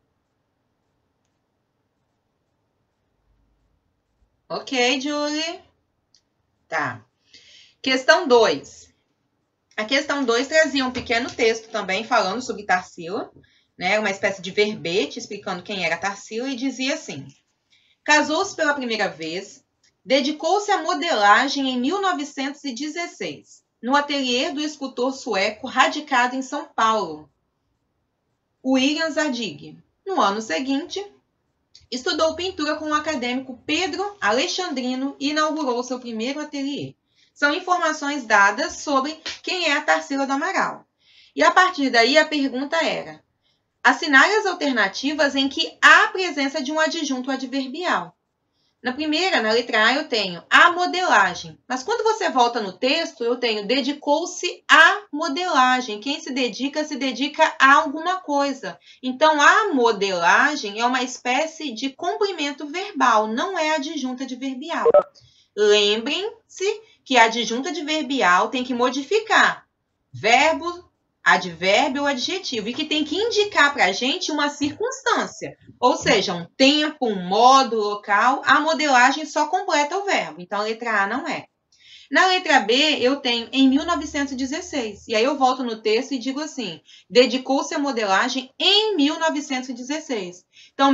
Ok, Julie? Tá. Questão 2. A questão 2 trazia um pequeno texto também falando sobre Tarsila, né? Uma espécie de verbete explicando quem era Tarsila e dizia assim: casou-se pela primeira vez, dedicou-se à modelagem em 1916, no ateliê do escultor sueco radicado em São Paulo, William Zadig. No ano seguinte, estudou pintura com o acadêmico Pedro Alexandrino e inaugurou seu primeiro ateliê. São informações dadas sobre quem é a Tarsila do Amaral. E a partir daí a pergunta era: assinale as alternativas em que há a presença de um adjunto adverbial. Na primeira, na letra A, eu tenho a modelagem. Mas quando você volta no texto, eu tenho dedicou-se à modelagem. Quem se dedica a alguma coisa. Então, a modelagem é uma espécie de complemento verbal, não é adjunto adverbial. Lembrem-se que a adjunto adverbial tem que modificar verbo, advérbio ou adjetivo e que tem que indicar para a gente uma circunstância, ou seja, um tempo, um modo, local. A modelagem só completa o verbo, então a letra A não é. Na letra B, eu tenho em 1916, e aí eu volto no texto e digo assim: dedicou-se à modelagem em 1916. Então,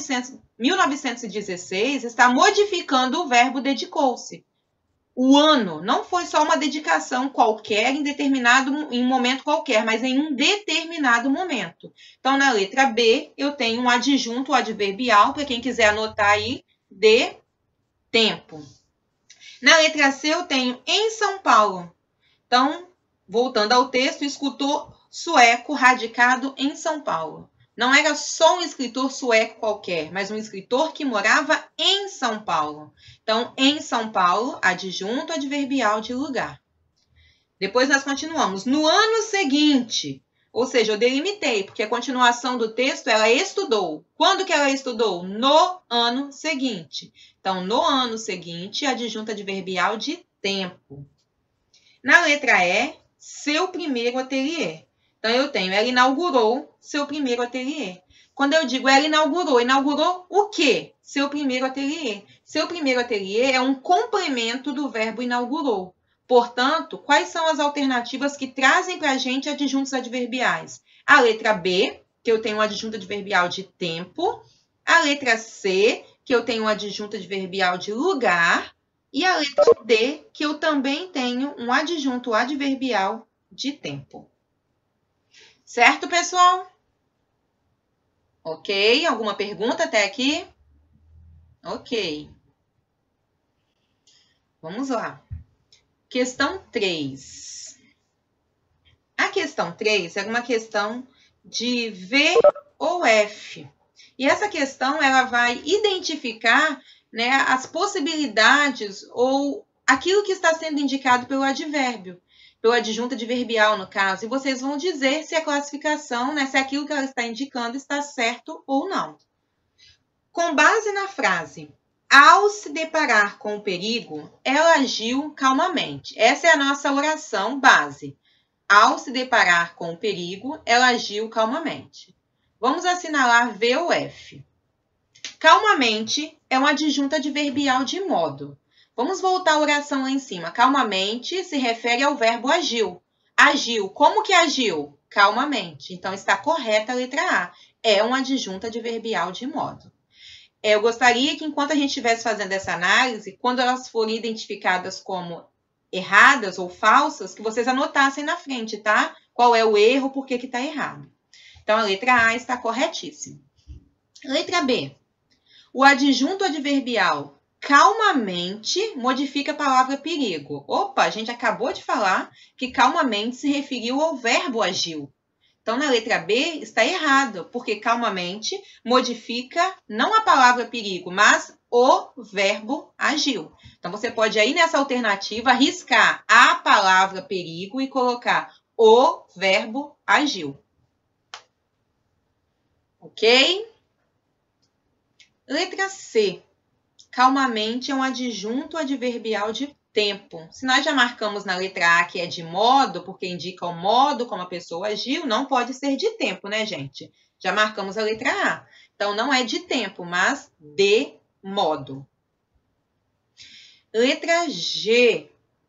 1916 está modificando o verbo dedicou-se. O ano não foi só uma dedicação qualquer em um momento qualquer, mas em um determinado momento. Então, na letra B, eu tenho um adjunto adverbial, para quem quiser anotar aí, de tempo. Na letra C, eu tenho em São Paulo. Então, voltando ao texto, escultor sueco radicado em São Paulo. Não era só um escritor sueco qualquer, mas um escritor que morava em São Paulo. Então, em São Paulo, adjunto adverbial de lugar. Depois nós continuamos. No ano seguinte, ou seja, eu delimitei, porque a continuação do texto, ela estudou. Quando que ela estudou? No ano seguinte. Então, no ano seguinte, adjunto adverbial de tempo. Na letra E, seu primeiro ateliê. Então, eu tenho, ela inaugurou seu primeiro ateliê. Quando eu digo ela inaugurou o quê? Seu primeiro ateliê. Seu primeiro ateliê é um complemento do verbo inaugurou. Portanto, quais são as alternativas que trazem para a gente adjuntos adverbiais? A letra B, que eu tenho um adjunto adverbial de tempo. A letra C, que eu tenho um adjunto adverbial de lugar. E a letra D, que eu também tenho um adjunto adverbial de tempo. Certo, pessoal? Ok? Alguma pergunta até aqui? Ok. Vamos lá. Questão 3. A questão 3 é uma questão de V ou F. E essa questão ela vai identificar, né, as possibilidades ou aquilo que está sendo indicado pelo advérbio, pelo adjunto adverbial, no caso, e vocês vão dizer se a classificação, né, se aquilo que ela está indicando está certo ou não. Com base na frase, ao se deparar com o perigo, ela agiu calmamente. Essa é a nossa oração base. Ao se deparar com o perigo, ela agiu calmamente. Vamos assinalar V ou F. Calmamente é um adjunto adverbial de modo. Vamos voltar a oração lá em cima. Calmamente se refere ao verbo agiu. Agiu. Como que agiu? Calmamente. Então, está correta a letra A. É um adjunto adverbial de modo. Eu gostaria que, enquanto a gente estivesse fazendo essa análise, quando elas forem identificadas como erradas ou falsas, que vocês anotassem na frente, tá? Qual é o erro, por que que está errado. Então, a letra A está corretíssima. Letra B. O adjunto adverbial calmamente modifica a palavra perigo. Opa, a gente acabou de falar que calmamente se referiu ao verbo agiu. Então, na letra B está errado, porque calmamente modifica não a palavra perigo, mas o verbo agiu. Então, você pode aí nessa alternativa riscar a palavra perigo e colocar o verbo agiu. Ok? Letra C. Calmamente é um adjunto adverbial de tempo. Se nós já marcamos na letra A que é de modo, porque indica o modo como a pessoa agiu, não pode ser de tempo, né, gente? Já marcamos a letra A. Então, não é de tempo, mas de modo. Letra G.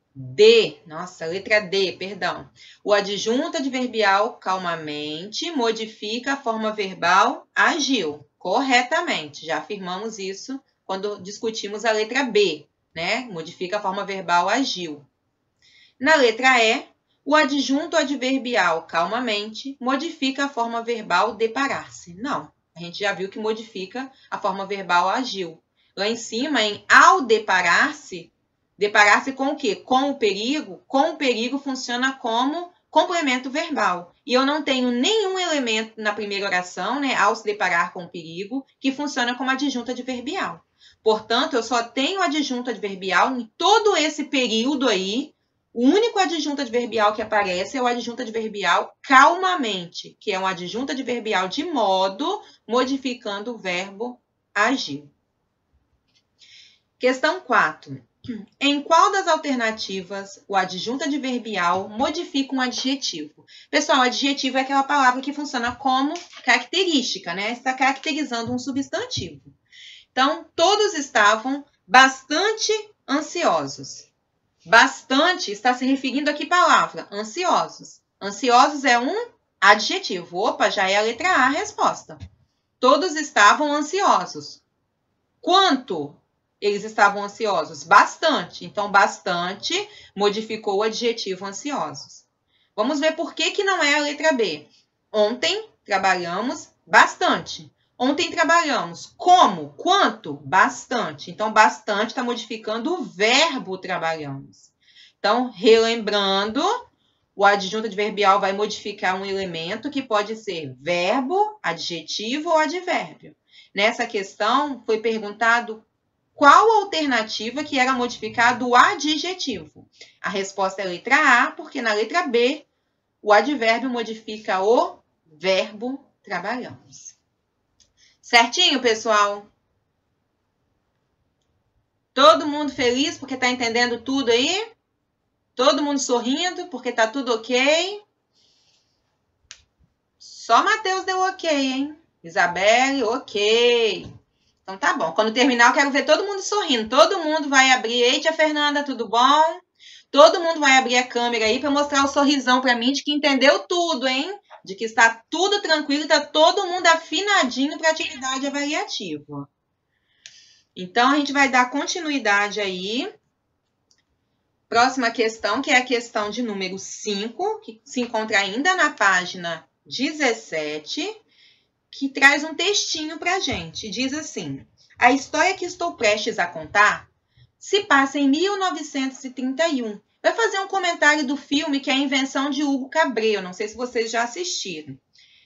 Letra D, perdão. O adjunto adverbial calmamente modifica a forma verbal agiu. Corretamente. Já afirmamos isso quando discutimos a letra B, né? Modifica a forma verbal agiu. Na letra E, o adjunto adverbial calmamente modifica a forma verbal deparar-se. Não, a gente já viu que modifica a forma verbal agiu. Lá em cima, em ao deparar-se, deparar-se com o quê? Com o perigo. Com o perigo funciona como complemento verbal. E eu não tenho nenhum elemento na primeira oração, né, ao se deparar com o perigo, que funciona como adjunto adverbial. Portanto, eu só tenho adjunto adverbial em todo esse período aí. O único adjunto adverbial que aparece é o adjunto adverbial calmamente, que é um adjunto adverbial de modo, modificando o verbo agir. Questão 4. Em qual das alternativas o adjunto adverbial modifica um adjetivo? Pessoal, adjetivo é aquela palavra que funciona como característica, né? Está caracterizando um substantivo. Então, todos estavam bastante ansiosos. Bastante está se referindo a que palavra? Ansiosos. Ansiosos é um adjetivo. Opa, já é a letra A a resposta. Todos estavam ansiosos. Quanto eles estavam ansiosos? Bastante. Então, bastante modificou o adjetivo ansiosos. Vamos ver por que não é a letra B. Ontem trabalhamos bastante. Ontem trabalhamos. Como? Quanto? Bastante. Então, bastante está modificando o verbo trabalhamos. Então, relembrando, o adjunto adverbial vai modificar um elemento que pode ser verbo, adjetivo ou advérbio. Nessa questão, foi perguntado qual alternativa que era modificado o adjetivo. A resposta é a letra A, porque na letra B, o advérbio modifica o verbo trabalhamos. Certinho, pessoal? Todo mundo feliz porque está entendendo tudo aí? Todo mundo sorrindo porque está tudo ok? Só Matheus deu ok, hein? Isabelle, ok. Então tá bom. Quando terminar, eu quero ver todo mundo sorrindo. Todo mundo vai abrir. Eita, Fernanda, tudo bom? Todo mundo vai abrir a câmera aí para mostrar o sorrisão para mim de que entendeu tudo, hein? De que está tudo tranquilo, está todo mundo afinadinho para a atividade avaliativa. Então, a gente vai dar continuidade aí. Próxima questão, que é a questão de número 5, que se encontra ainda na página 17, que traz um textinho para a gente. Diz assim, a história que estou prestes a contar se passa em 1931. Vai fazer um comentário do filme que é a invenção de Hugo Cabret. Não sei se vocês já assistiram.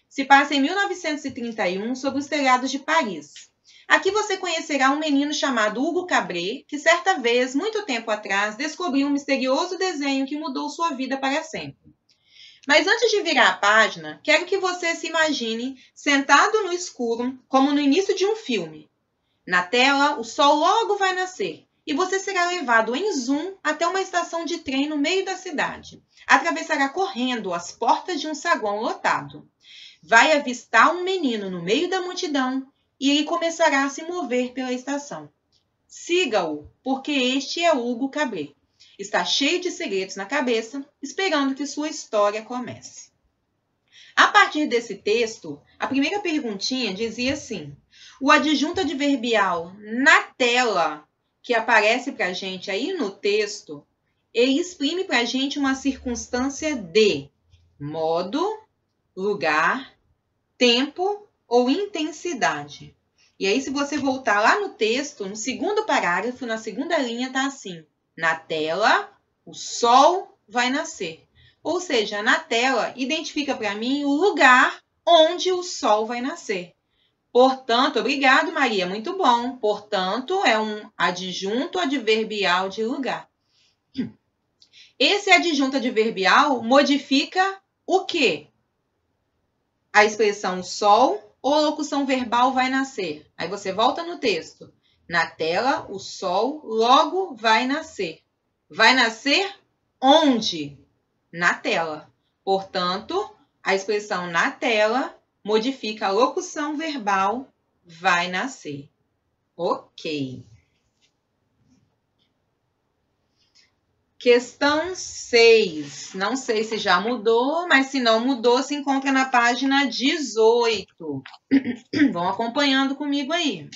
se passa em 1931 sobre os telhados de Paris. Aqui você conhecerá um menino chamado Hugo Cabret, que certa vez, muito tempo atrás, descobriu um misterioso desenho que mudou sua vida para sempre. Mas antes de virar a página, quero que você se imagine sentado no escuro, como no início de um filme. Na tela, o sol logo vai nascer e você será levado em zoom até uma estação de trem no meio da cidade. Atravessará correndo as portas de um saguão lotado. Vai avistar um menino no meio da multidão e ele começará a se mover pela estação. Siga-o, porque este é Hugo Cabret. Está cheio de segredos na cabeça, esperando que sua história comece. A partir desse texto, a primeira perguntinha dizia assim: o adjunto adverbial na tela, que aparece para a gente aí no texto, ele exprime para a gente uma circunstância de modo, lugar, tempo ou intensidade. E aí, se você voltar lá no texto, no segundo parágrafo, na segunda linha, está assim: na tela, o sol vai nascer. Ou seja, na tela, identifica para mim o lugar onde o sol vai nascer. Portanto, obrigado, Maria, muito bom. Portanto, é um adjunto adverbial de lugar. Esse adjunto adverbial modifica o quê? A expressão sol ou locução verbal vai nascer. Aí você volta no texto. Na tela, o sol logo vai nascer. Vai nascer onde? Na tela. Portanto, a expressão na tela modifica a locução verbal vai nascer. Ok. Questão 6. Não sei se já mudou, mas se não mudou, se encontra na página 18. Vão acompanhando comigo aí.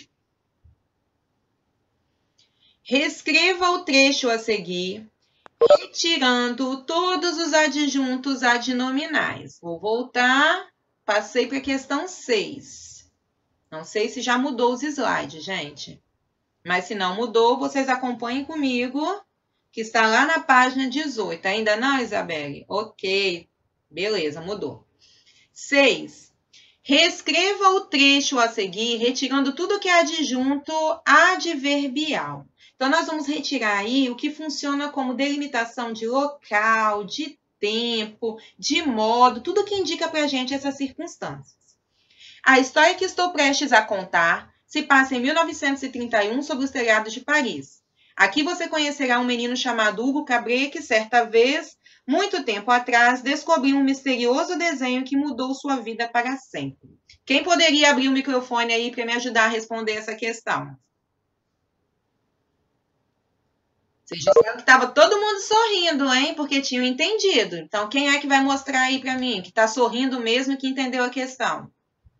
Reescreva o trecho a seguir, retirando todos os adjuntos adnominais. Vou voltar, passei para a questão 6. Não sei se já mudou os slides, gente. Mas se não mudou, vocês acompanhem comigo, que está lá na página 18. Ainda não, Isabelle? Ok, beleza, mudou. 6. Reescreva o trecho a seguir, retirando tudo que é adjunto adverbial. Então, nós vamos retirar aí o que funciona como delimitação de local, de tempo, de modo, tudo que indica para a gente essas circunstâncias. A história que estou prestes a contar se passa em 1931 sobre os telhados de Paris. Aqui você conhecerá um menino chamado Hugo Cabret que, certa vez, muito tempo atrás, descobriu um misterioso desenho que mudou sua vida para sempre. Quem poderia abrir o microfone aí para me ajudar a responder essa questão? Vocês disseram que estava todo mundo sorrindo, hein? Porque tinham entendido. Então, quem é que vai mostrar aí para mim que está sorrindo mesmo e que entendeu a questão?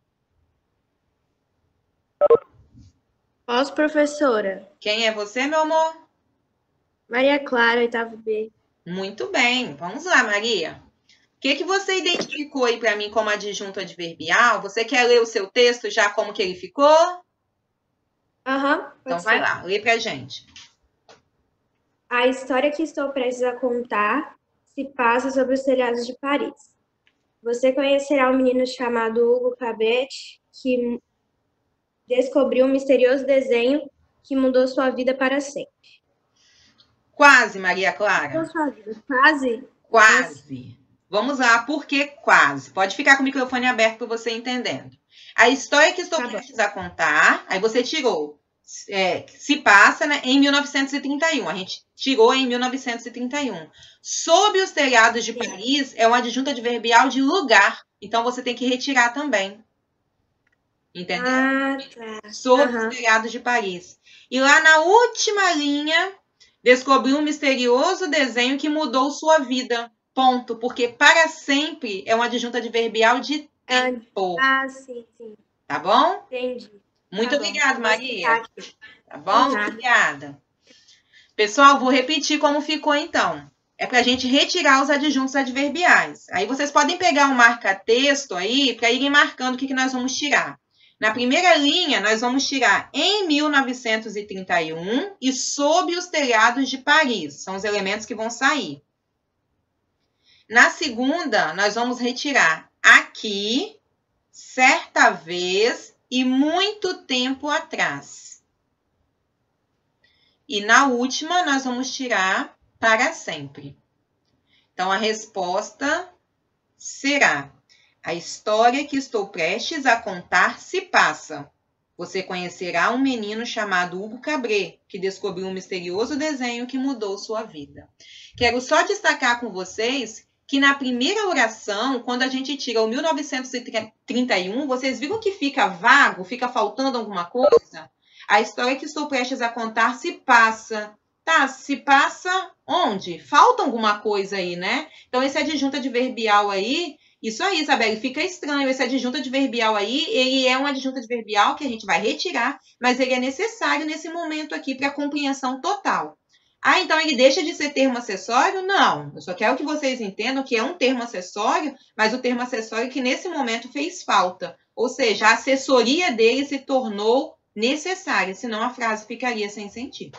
Posso, professora? Quem é você, meu amor? Maria Clara, oitavo B. Muito bem. Vamos lá, Maria. O que você identificou aí para mim como adjunto adverbial? Você quer ler o seu texto já como que ele ficou? Aham. Então, vai lá. Lê para a gente. A história que estou prestes a contar se passa sobre os telhados de Paris. Você conhecerá um menino chamado Hugo Cabret que descobriu um misterioso desenho que mudou sua vida para sempre. Quase, Maria Clara. Mudou sua vida? Quase? Quase. Vamos lá, por que quase? Pode ficar com o microfone aberto para você entendendo. A história que estou prestes a contar, aí você tirou. Se passa, né, em 1931. A gente tirou em 1931. Sob os telhados de Paris é um adjunto adverbial de lugar. Então, você tem que retirar também. Entendeu? Ah, tá. Sob os telhados de Paris. E lá na última linha, descobriu um misterioso desenho que mudou sua vida. Ponto. Porque para sempre é um adjunto adverbial de tempo. Ah, sim, sim. Tá bom? Entendi. Muito obrigada, Maria. Tá bom? Uhum. Obrigada. Pessoal, vou repetir como ficou então. É para a gente retirar os adjuntos adverbiais. Aí vocês podem pegar um marca-texto aí para irem marcando o que nós vamos tirar. Na primeira linha, nós vamos tirar em 1931 e sob os telhados de Paris. São os elementos que vão sair. Na segunda, nós vamos retirar aqui certa vez e muito tempo atrás. E na última, nós vamos tirar para sempre. Então, a resposta será: a história que estou prestes a contar se passa. Você conhecerá um menino chamado Hugo Cabret, que descobriu um misterioso desenho que mudou sua vida. Quero só destacar com vocês que na primeira oração, quando a gente tira o 1931, vocês viram que fica vago, fica faltando alguma coisa? A história que estou prestes a contar se passa. Tá, se passa onde? Falta alguma coisa aí, né? Então, esse adjunto adverbial aí, isso aí, Isabelle, fica estranho. Esse adjunto adverbial aí, ele é um adjunto adverbial que a gente vai retirar, mas ele é necessário nesse momento aqui para a compreensão total. Ah, então ele deixa de ser termo acessório? Não, eu só quero que vocês entendam que é um termo acessório, mas o termo acessório que nesse momento fez falta. Ou seja, a assessoria dele se tornou necessária, senão a frase ficaria sem sentido.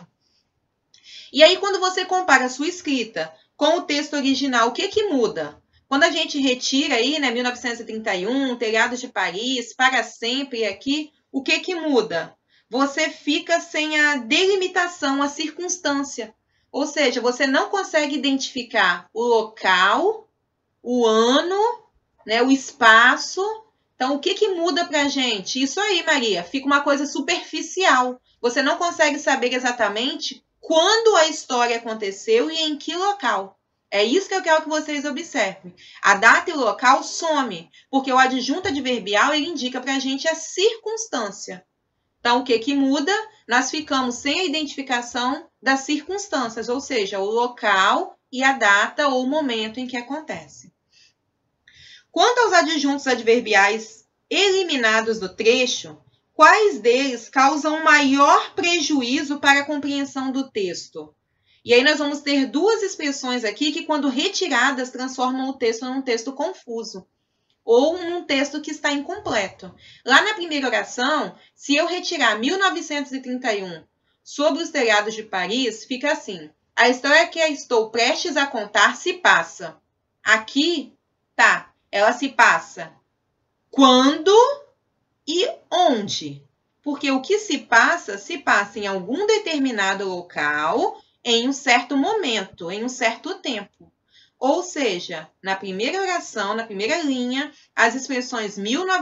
E aí, quando você compara a sua escrita com o texto original, o que muda? Quando a gente retira aí, né, 1931, Telhados de Paris, para sempre aqui, o que muda? Você fica sem a delimitação, a circunstância. Ou seja, você não consegue identificar o local, o ano, né, o espaço. Então, o que muda para a gente? Isso aí, Maria, fica uma coisa superficial. Você não consegue saber exatamente quando a história aconteceu e em que local. É isso que eu quero que vocês observem. A data e o local some, porque o adjunto adverbial ele indica para a gente a circunstância. Então, o que muda? Nós ficamos sem a identificação das circunstâncias, ou seja, o local e a data ou o momento em que acontece. Quanto aos adjuntos adverbiais eliminados do trecho, quais deles causam maior prejuízo para a compreensão do texto? E aí nós vamos ter duas expressões aqui que, quando retiradas, transformam o texto num texto confuso ou num texto que está incompleto. Lá na primeira oração, se eu retirar 1931 sobre os telhados de Paris, fica assim: a história que estou prestes a contar se passa. Aqui, tá, ela se passa quando e onde. Porque o que se passa em algum determinado local, em um certo momento, em um certo tempo. Ou seja, na primeira oração, na primeira linha, as expressões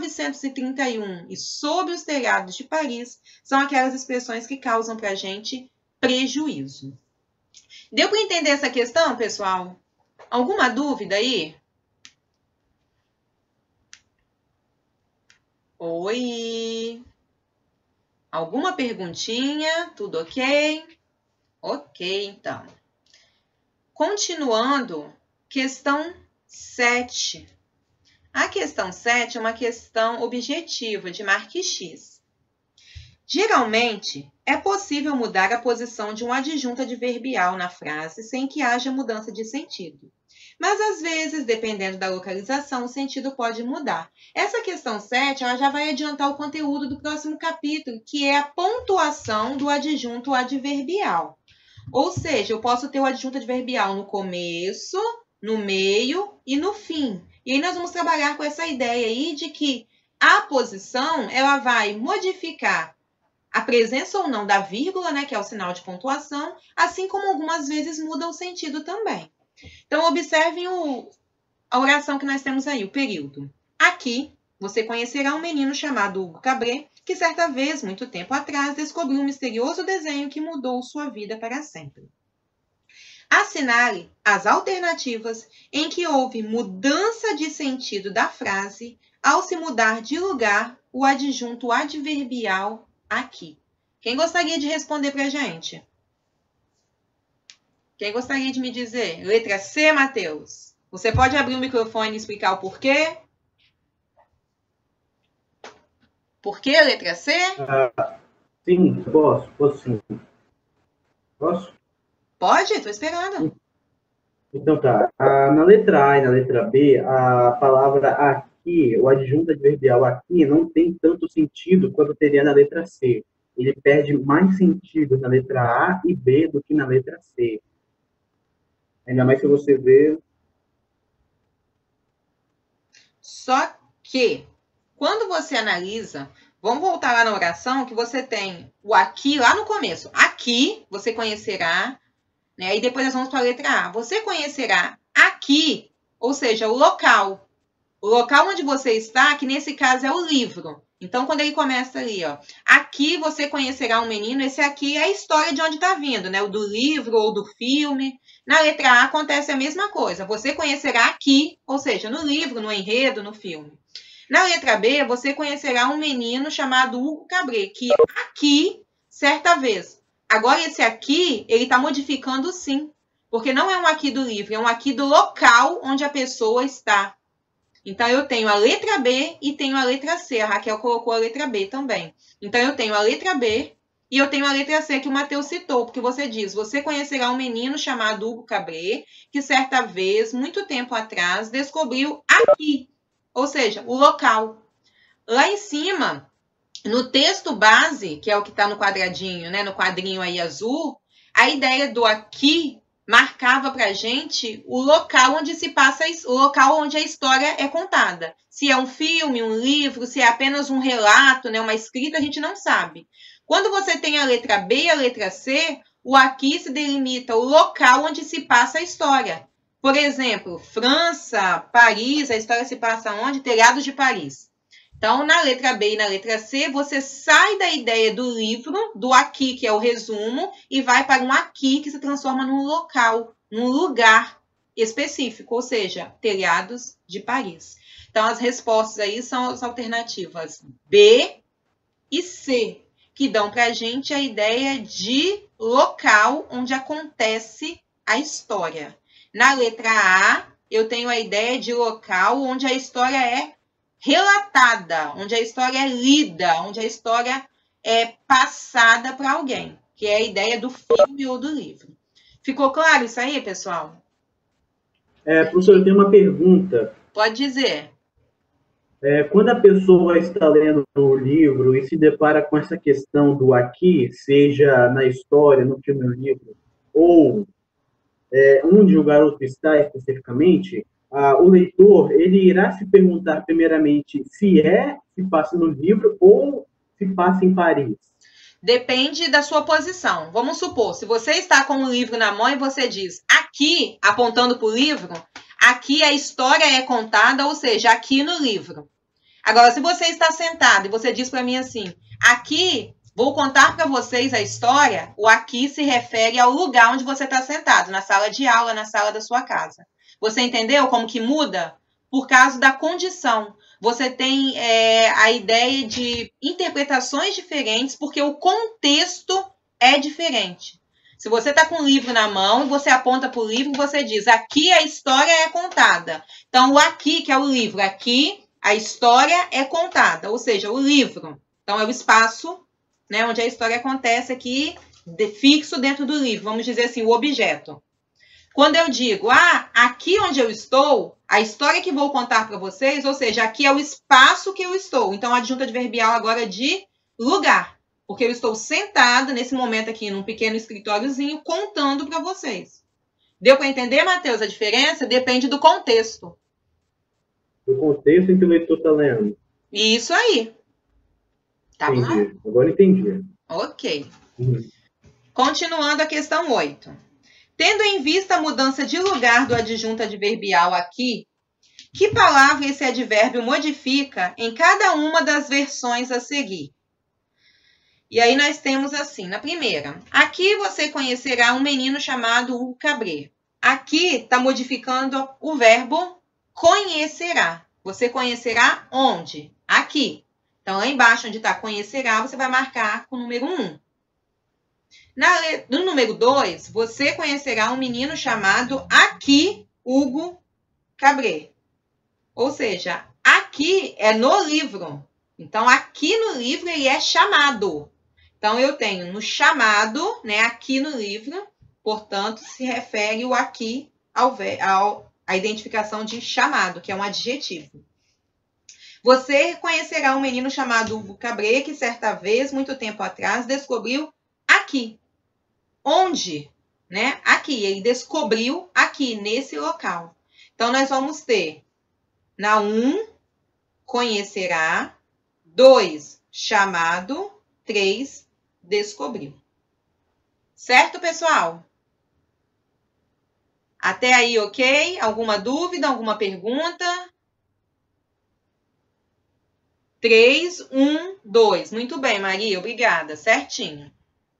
1931 e sob os telhados de Paris são aquelas expressões que causam para a gente prejuízo. Deu para entender essa questão, pessoal? Alguma dúvida aí? Oi! Alguma perguntinha? Tudo ok? Ok, então. Continuando, questão 7. A questão 7 é uma questão objetiva de marque X. Geralmente, é possível mudar a posição de um adjunto adverbial na frase sem que haja mudança de sentido. Mas, às vezes, dependendo da localização, o sentido pode mudar. Essa questão 7 ela já vai adiantar o conteúdo do próximo capítulo, que é a pontuação do adjunto adverbial. Ou seja, eu posso ter o adjunto adverbial no começo, no meio e no fim. E aí nós vamos trabalhar com essa ideia aí de que a posição ela vai modificar a presença ou não da vírgula, né, que é o sinal de pontuação, assim como algumas vezes muda o sentido também. Então, observem a oração que nós temos aí, o período. Aqui, você conhecerá um menino chamado Hugo Cabret, que certa vez, muito tempo atrás, descobriu um misterioso desenho que mudou sua vida para sempre. Assinale as alternativas em que houve mudança de sentido da frase ao se mudar de lugar o adjunto adverbial aqui. Quem gostaria de responder para a gente? Quem gostaria de me dizer? Letra C, Matheus. Você pode abrir o microfone e explicar o porquê? Por que letra C? Sim, posso sim. Posso? Pode, estou esperando. Então tá. Na letra A e na letra B, a palavra aqui, o adjunto adverbial aqui, não tem tanto sentido quanto teria na letra C. Ele perde mais sentido na letra A e B do que na letra C. Ainda mais se você vê... Só que, Quando você analisa, vamos voltar lá na oração, que você tem o aqui lá no começo. Aqui você conhecerá, né? E depois nós vamos para a letra A. Você conhecerá aqui, ou seja, o local. O local onde você está, que nesse caso é o livro. Então, quando ele começa ali, ó, aqui você conhecerá um menino, esse aqui é a história de onde está vindo, né? O do livro ou do filme. Na letra A acontece a mesma coisa. Você conhecerá aqui, ou seja, no livro, no enredo, no filme. Na letra B, você conhecerá um menino chamado Hugo Cabret, que aqui, certa vez. Agora, esse aqui, ele está modificando sim, porque não é um aqui do livro, é um aqui do local onde a pessoa está. Então, eu tenho a letra B e tenho a letra C. A Raquel colocou a letra B também. Então, eu tenho a letra B e eu tenho a letra C que o Mateus citou, porque você diz, você conhecerá um menino chamado Hugo Cabret, que certa vez, muito tempo atrás, descobriu aqui, ou seja, o local. Lá em cima, no texto base, que é o que está no quadradinho, né, no quadrinho aí azul, a ideia do aqui marcava para a gente o local onde se passa, o local onde a história é contada. Se é um filme, um livro, se é apenas um relato, né, uma escrita, a gente não sabe. Quando você tem a letra B e a letra C, o aqui se delimita o local onde se passa a história. Por exemplo, França, Paris, a história se passa onde? Telhados de Paris. Então, na letra B e na letra C, você sai da ideia do livro, do aqui, que é o resumo, e vai para um aqui que se transforma num local, num lugar específico, ou seja, Telhados de Paris. Então, as respostas aí são as alternativas B e C, que dão para a gente a ideia de local onde acontece a história. Na letra A, eu tenho a ideia de local onde a história é relatada, onde a história é lida, onde a história é passada para alguém, que é a ideia do filme ou do livro. Ficou claro isso aí, pessoal? Professor, eu tenho uma pergunta. Pode dizer. Quando a pessoa está lendo o livro e se depara com essa questão do aqui, seja na história, no filme ou no livro, ou onde o garoto está especificamente, o leitor ele irá se perguntar primeiramente se passa no livro ou se passa em Paris. Depende da sua posição. Vamos supor, se você está com o livro na mão e você diz aqui, apontando para o livro, aqui a história é contada, ou seja, aqui no livro. Agora, se você está sentado e você diz para mim assim, aqui vou contar para vocês a história, o aqui se refere ao lugar onde você está sentado, na sala de aula, na sala da sua casa. Você entendeu como que muda? Por causa da condição. Você tem a ideia de interpretações diferentes, porque o contexto é diferente. Se você está com o livro na mão e você aponta para o livro, você diz, aqui a história é contada. Então, o aqui, que é o livro, aqui a história é contada, ou seja, o livro. Então, é o espaço, né, onde a história acontece aqui, fixo dentro do livro, vamos dizer assim, o objeto. Quando eu digo, aqui onde eu estou, a história que vou contar para vocês, ou seja, aqui é o espaço que eu estou. Então, a adjunta adverbial agora é de lugar, porque eu estou sentada nesse momento aqui num pequeno escritóriozinho contando para vocês. Deu para entender, Mateus, a diferença? Depende do contexto. Do contexto em que o leitor está lendo. Isso aí. Tá bom? Entendi. Agora entendi. Ok. Continuando a questão 8. Tendo em vista a mudança de lugar do adjunto adverbial aqui, que palavra esse advérbio modifica em cada uma das versões a seguir? E aí nós temos assim, na primeira, aqui você conhecerá um menino chamado Hugo Cabret. Aqui está modificando o verbo conhecerá. Você conhecerá onde? Aqui. Então, lá embaixo, onde está conhecerá, você vai marcar com o número 1. No número 2, você conhecerá um menino chamado aqui, Hugo Cabret. Ou seja, aqui é no livro. Então, aqui no livro ele é chamado. Então, eu tenho no chamado, né, aqui no livro, portanto, se refere o aqui à identificação de chamado, que é um adjetivo. Você conhecerá um menino chamado Hugo Cabret, que certa vez, muito tempo atrás, descobriu aqui. Onde? Né? Aqui. Ele descobriu aqui, nesse local. Então, nós vamos ter na 1, conhecerá. 2, chamado. 3, descobriu. Certo, pessoal? Até aí, ok? Alguma dúvida, alguma pergunta? 3, 1, 2. Muito bem, Maria, obrigada. Certinho.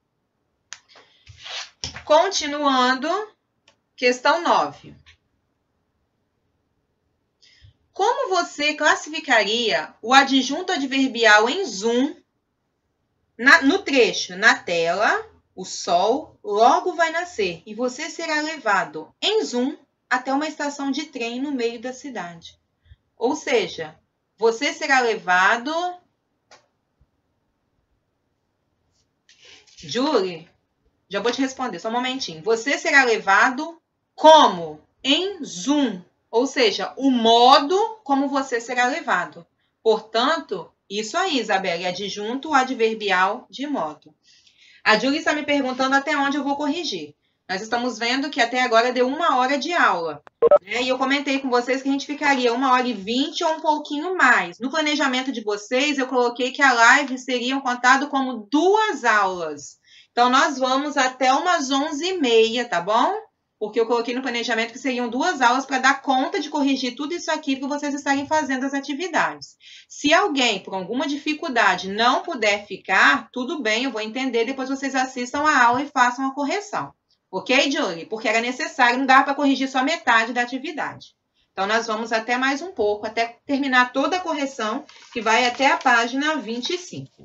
Continuando, questão 9. Como você classificaria o adjunto adverbial em zoom no trecho? Na tela, o sol logo vai nascer e você será levado em zoom até uma estação de trem no meio da cidade. Ou seja, você será levado... Julie, já vou te responder, só um momentinho. Você será levado como? Em zoom. Ou seja, o modo como você será levado. Portanto, isso aí, Isabela, é adjunto adverbial de modo. A Julie está me perguntando até onde eu vou corrigir. Nós estamos vendo que até agora deu 1 hora de aula. Né? E eu comentei com vocês que a gente ficaria 1h20 ou um pouquinho mais. No planejamento de vocês, eu coloquei que a live seria contado como 2 aulas. Então, nós vamos até umas 11h30, tá bom? Porque eu coloquei no planejamento que seriam 2 aulas para dar conta de corrigir tudo isso aqui para vocês estarem fazendo as atividades. Se alguém, por alguma dificuldade, não puder ficar, tudo bem, eu vou entender, depois vocês assistam a aula e façam a correção. Ok, Julie? Porque era necessário, não dá para corrigir só metade da atividade. Então, nós vamos até mais um pouco, até terminar toda a correção, que vai até a página 25.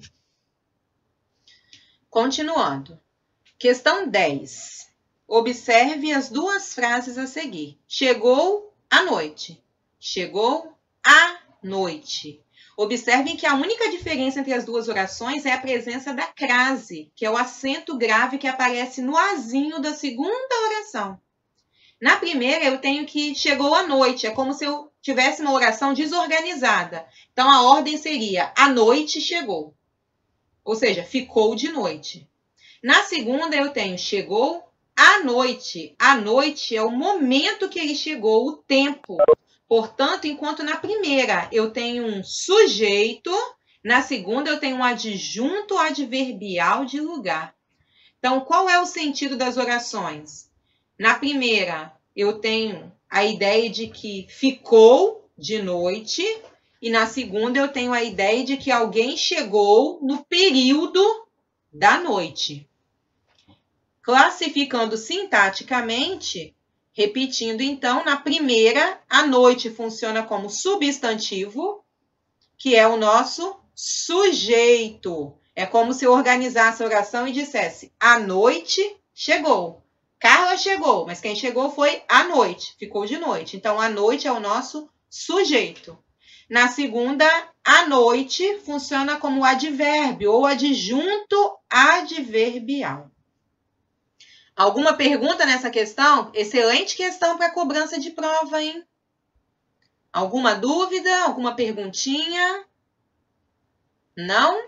Continuando. Questão 10. Observe as 2 frases a seguir. Chegou à noite. Chegou à noite. Observem que a única diferença entre as 2 orações é a presença da crase, que é o acento grave que aparece no azinho da segunda oração. Na primeira, eu tenho que chegou à noite. É como se eu tivesse uma oração desorganizada. Então, a ordem seria a noite chegou. Ou seja, ficou de noite. Na segunda, eu tenho chegou à noite. A noite é o momento que ele chegou, o tempo. Portanto, enquanto na primeira eu tenho um sujeito, na segunda eu tenho um adjunto adverbial de lugar. Então, qual é o sentido das orações? Na primeira, eu tenho a ideia de que ficou de noite, e na segunda eu tenho a ideia de que alguém chegou no período da noite. Classificando sintaticamente, repetindo então, na primeira, a noite funciona como substantivo, que é o nosso sujeito. É como se eu organizasse a oração e dissesse, a noite chegou. Carla chegou, mas quem chegou foi a noite, ficou de noite. Então, a noite é o nosso sujeito. Na segunda, a noite funciona como advérbio ou adjunto adverbial. Alguma pergunta nessa questão? Excelente questão para cobrança de prova, hein? Alguma dúvida? Alguma perguntinha? Não?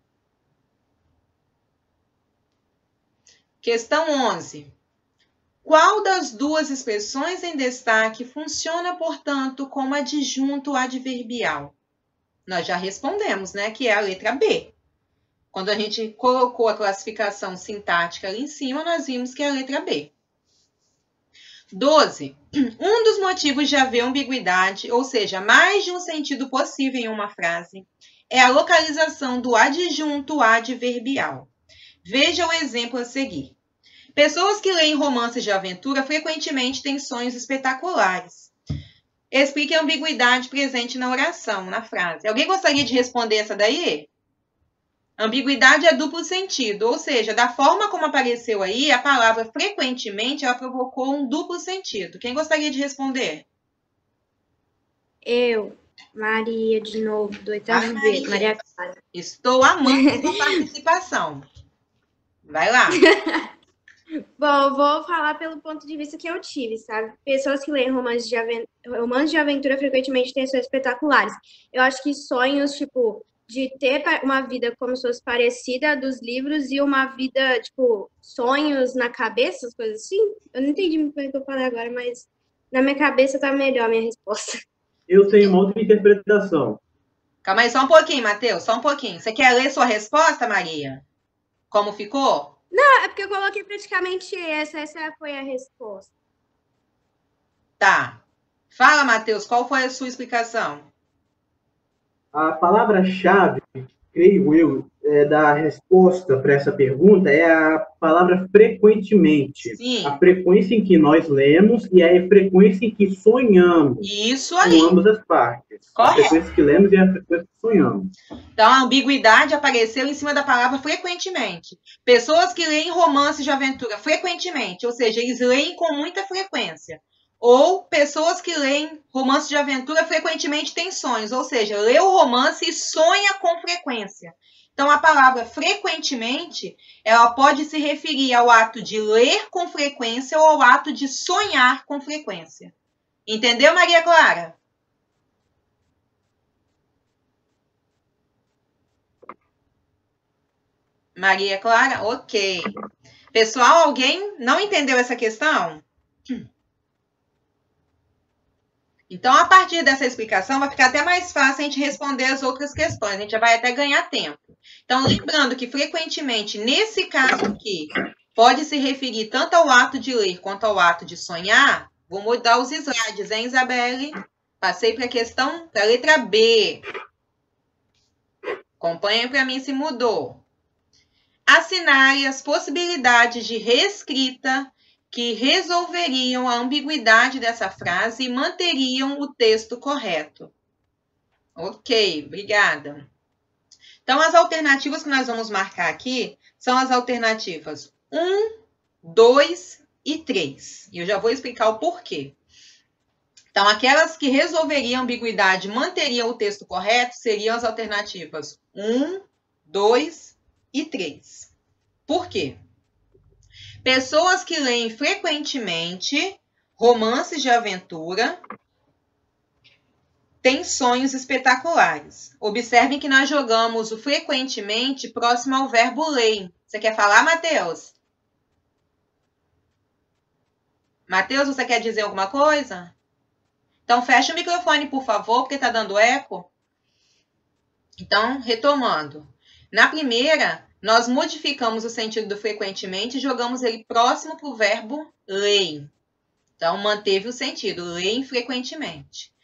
Questão 11. Qual das 2 expressões em destaque funciona, portanto, como adjunto adverbial? Nós já respondemos, né? Que é a letra B. Quando a gente colocou a classificação sintática ali em cima, nós vimos que é a letra B. 12. Um dos motivos de haver ambiguidade, ou seja, mais de um sentido possível em uma frase, é a localização do adjunto adverbial. Veja o exemplo a seguir. Pessoas que leem romances de aventura frequentemente têm sonhos espetaculares. Explique a ambiguidade presente na oração, na frase. Alguém gostaria de responder essa daí? Ambiguidade é duplo sentido, ou seja, da forma como apareceu aí, a palavra frequentemente, ela provocou um duplo sentido. Quem gostaria de responder? Eu, Maria, de novo, do 8º B, Maria Clara. Estou amando a sua participação. Vai lá. Bom, vou falar pelo ponto de vista que eu tive, sabe? Pessoas que leem romances de aventura frequentemente têm sonhos espetaculares. Eu acho que sonhos, tipo, de ter uma vida como se fosse parecida dos livros e uma vida, tipo, sonhos na cabeça, as coisas assim. Eu não entendi muito bem o que eu falei agora, mas na minha cabeça tá melhor a minha resposta. Eu tenho uma outra interpretação. Calma aí, só um pouquinho, Matheus, só um pouquinho. Você quer ler sua resposta, Maria? Como ficou? Não, é porque eu coloquei praticamente essa foi a resposta. Tá. Fala, Matheus, qual foi a sua explicação? A palavra-chave, creio eu, da resposta para essa pergunta é a palavra frequentemente. Sim. A frequência em que nós lemos e a frequência em que sonhamos. Isso aí. Com ambas as partes. Correto. A frequência que lemos e a frequência que sonhamos. Então, a ambiguidade apareceu em cima da palavra frequentemente. Pessoas que leem romances de aventura frequentemente, ou seja, eles leem com muita frequência. Ou pessoas que leem romances de aventura frequentemente têm sonhos, ou seja, lê o romance e sonha com frequência. Então, a palavra frequentemente, ela pode se referir ao ato de ler com frequência ou ao ato de sonhar com frequência. Entendeu, Maria Clara? Maria Clara? Ok. Pessoal, alguém não entendeu essa questão? Então, a partir dessa explicação, vai ficar até mais fácil a gente responder as outras questões. A gente já vai até ganhar tempo. Então, lembrando que, frequentemente, nesse caso aqui, pode se referir tanto ao ato de ler quanto ao ato de sonhar. Vou mudar os slides, hein, Isabelle? Passei para a questão da letra B. Acompanhem para mim se mudou. Assinale as possibilidades de reescrita que resolveriam a ambiguidade dessa frase e manteriam o texto correto. Ok, obrigada. Então, as alternativas que nós vamos marcar aqui são as alternativas 1, 2 e 3. E eu já vou explicar o porquê. Então, aquelas que resolveriam a ambiguidade e manteriam o texto correto seriam as alternativas 1, 2 e 3. Por quê? Pessoas que leem frequentemente romances de aventura têm sonhos espetaculares. Observem que nós jogamos o frequentemente próximo ao verbo ler. Você quer falar, Matheus? Matheus, você quer dizer alguma coisa? Então, fecha o microfone, por favor, porque está dando eco. Então, retomando. Na primeira, nós modificamos o sentido do frequentemente e jogamos ele próximo para o verbo ler. Então, manteve o sentido, leem frequentemente.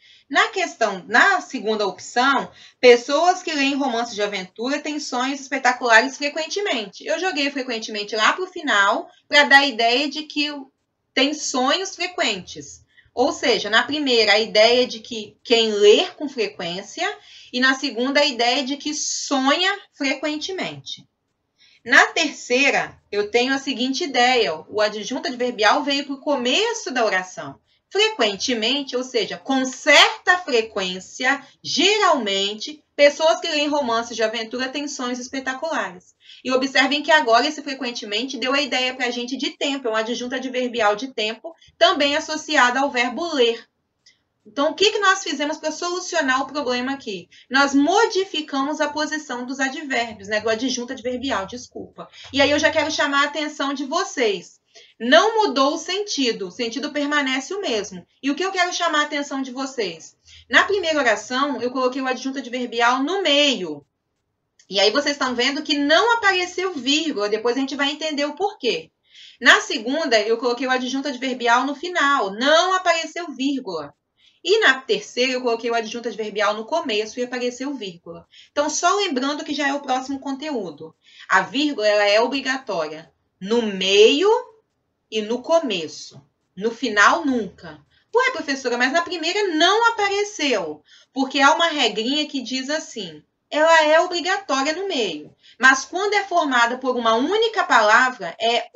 Na segunda opção, pessoas que leem romances de aventura têm sonhos espetaculares frequentemente. Eu joguei frequentemente lá para o final para dar a ideia de que tem sonhos frequentes. Ou seja, na primeira, a ideia de que quem lê com frequência e na segunda, a ideia de que sonha frequentemente. Na terceira, eu tenho a seguinte ideia. O adjunto adverbial veio para o começo da oração. Frequentemente, ou seja, com certa frequência, geralmente, pessoas que leem romances de aventura têm sonhos espetaculares. E observem que agora esse frequentemente deu a ideia para a gente de tempo. É um adjunto adverbial de tempo, também associado ao verbo ler. Então, o que nós fizemos para solucionar o problema aqui? Nós modificamos a posição dos advérbios, né? Do adjunto adverbial, desculpa. E aí eu já quero chamar a atenção de vocês. Não mudou o sentido permanece o mesmo. E o que eu quero chamar a atenção de vocês? Na primeira oração, eu coloquei o adjunto adverbial no meio. E aí vocês estão vendo que não apareceu vírgula, depois a gente vai entender o porquê. Na segunda, eu coloquei o adjunto adverbial no final, não apareceu vírgula. E na terceira, eu coloquei o adjunto adverbial no começo e apareceu vírgula. Então, só lembrando que já é o próximo conteúdo. A vírgula ela é obrigatória no meio e no começo. No final, nunca. Ué, professora, mas na primeira não apareceu. Porque há uma regrinha que diz assim, ela é obrigatória no meio. Mas quando é formada por uma única palavra, é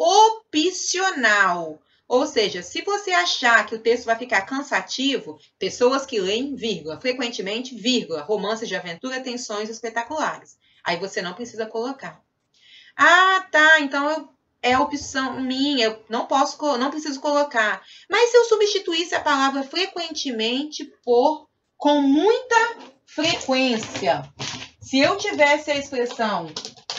opcional. Ou seja, se você achar que o texto vai ficar cansativo, pessoas que leem, vírgula, frequentemente, vírgula, romances de aventura têm sonhos espetaculares. Aí você não precisa colocar. Ah, tá, então é opção minha, eu não preciso colocar. Mas se eu substituísse a palavra frequentemente por com muita frequência? Se eu tivesse a expressão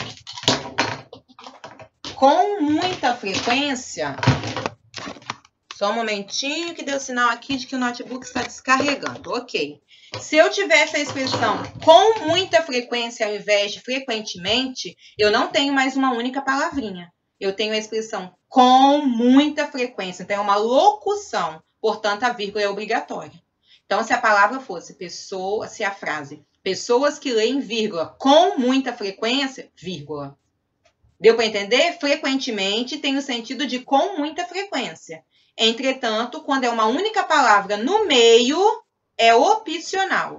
com muita frequência, Só um momentinho que deu sinal aqui de que o notebook está descarregando. Ok. Se eu tivesse a expressão com muita frequência ao invés de frequentemente, eu não tenho mais uma única palavrinha. Eu tenho a expressão com muita frequência. Então, é uma locução. Portanto, a vírgula é obrigatória. Então, se a palavra fosse pessoa, se a frase pessoas que leem vírgula com muita frequência, vírgula. Deu para entender? Frequentemente tem o sentido de com muita frequência. Entretanto, quando é uma única palavra no meio, é opcional.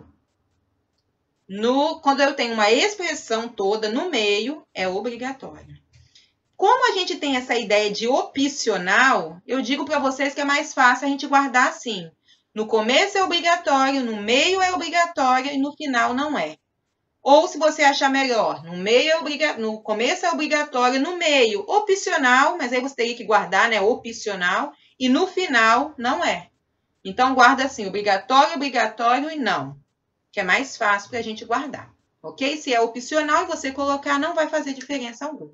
Quando eu tenho uma expressão toda no meio, é obrigatória. Como a gente tem essa ideia de opcional, eu digo para vocês que é mais fácil a gente guardar assim. No começo é obrigatório, no meio é obrigatório e no final não é. Ou se você achar melhor, no começo é obrigatório, no meio opcional, mas aí você teria que guardar, né? Opcional. E no final não é. Então guarda assim, obrigatório, obrigatório e não. Que é mais fácil para a gente guardar. Ok? Se é opcional e você colocar, não vai fazer diferença alguma.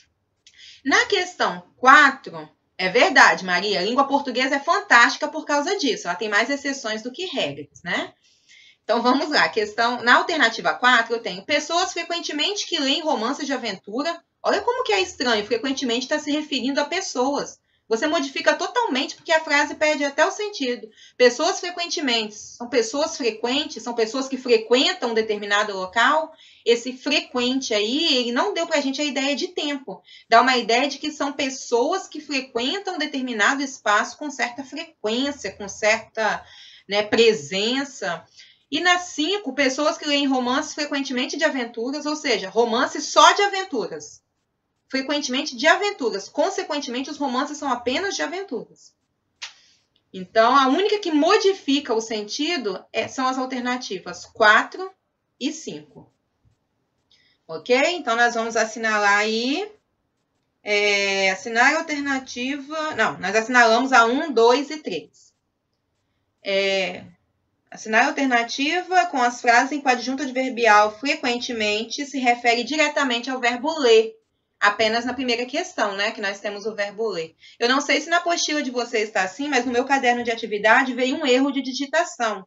Na questão 4, é verdade, Maria, a língua portuguesa é fantástica por causa disso. Ela tem mais exceções do que regras, né? Então, vamos lá. Na alternativa 4, eu tenho pessoas frequentemente que leem romances de aventura. Olha como que é estranho. Frequentemente está se referindo a pessoas. Você modifica totalmente porque a frase perde até o sentido. Pessoas frequentemente. São pessoas frequentes? São pessoas que frequentam um determinado local? Esse frequente aí, ele não deu para a gente a ideia de tempo. Dá uma ideia de que são pessoas que frequentam determinado espaço com certa frequência, com certa, né, presença. E na 5, pessoas que leem romances frequentemente de aventuras, ou seja, romances só de aventuras. Frequentemente de aventuras. Consequentemente, os romances são apenas de aventuras. Então, a única que modifica o sentido são as alternativas 4 e 5. Ok? Então, nós vamos assinalar aí. Assinar a alternativa... Não, nós assinalamos a 1, 2 e 3. Assinar a alternativa com as frases em coadjunto adverbial frequentemente se refere diretamente ao verbo ler. Apenas na primeira questão, né? Que nós temos o verbo ler. Eu não sei se na apostila de vocês está assim, mas no meu caderno de atividade veio um erro de digitação.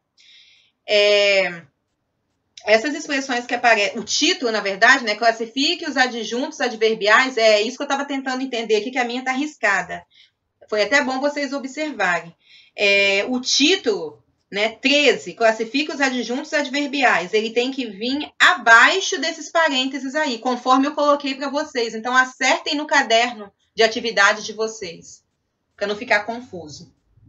Essas expressões que aparecem... O título, na verdade, né? Classifique os adjuntos adverbiais. É isso que eu estava tentando entender aqui, que a minha está arriscada. Foi até bom vocês observarem. O título... Né? 13, classifica os adjuntos adverbiais. Ele tem que vir abaixo desses parênteses aí, conforme eu coloquei para vocês. Então, acertem no caderno de atividade de vocês, para não ficar confuso.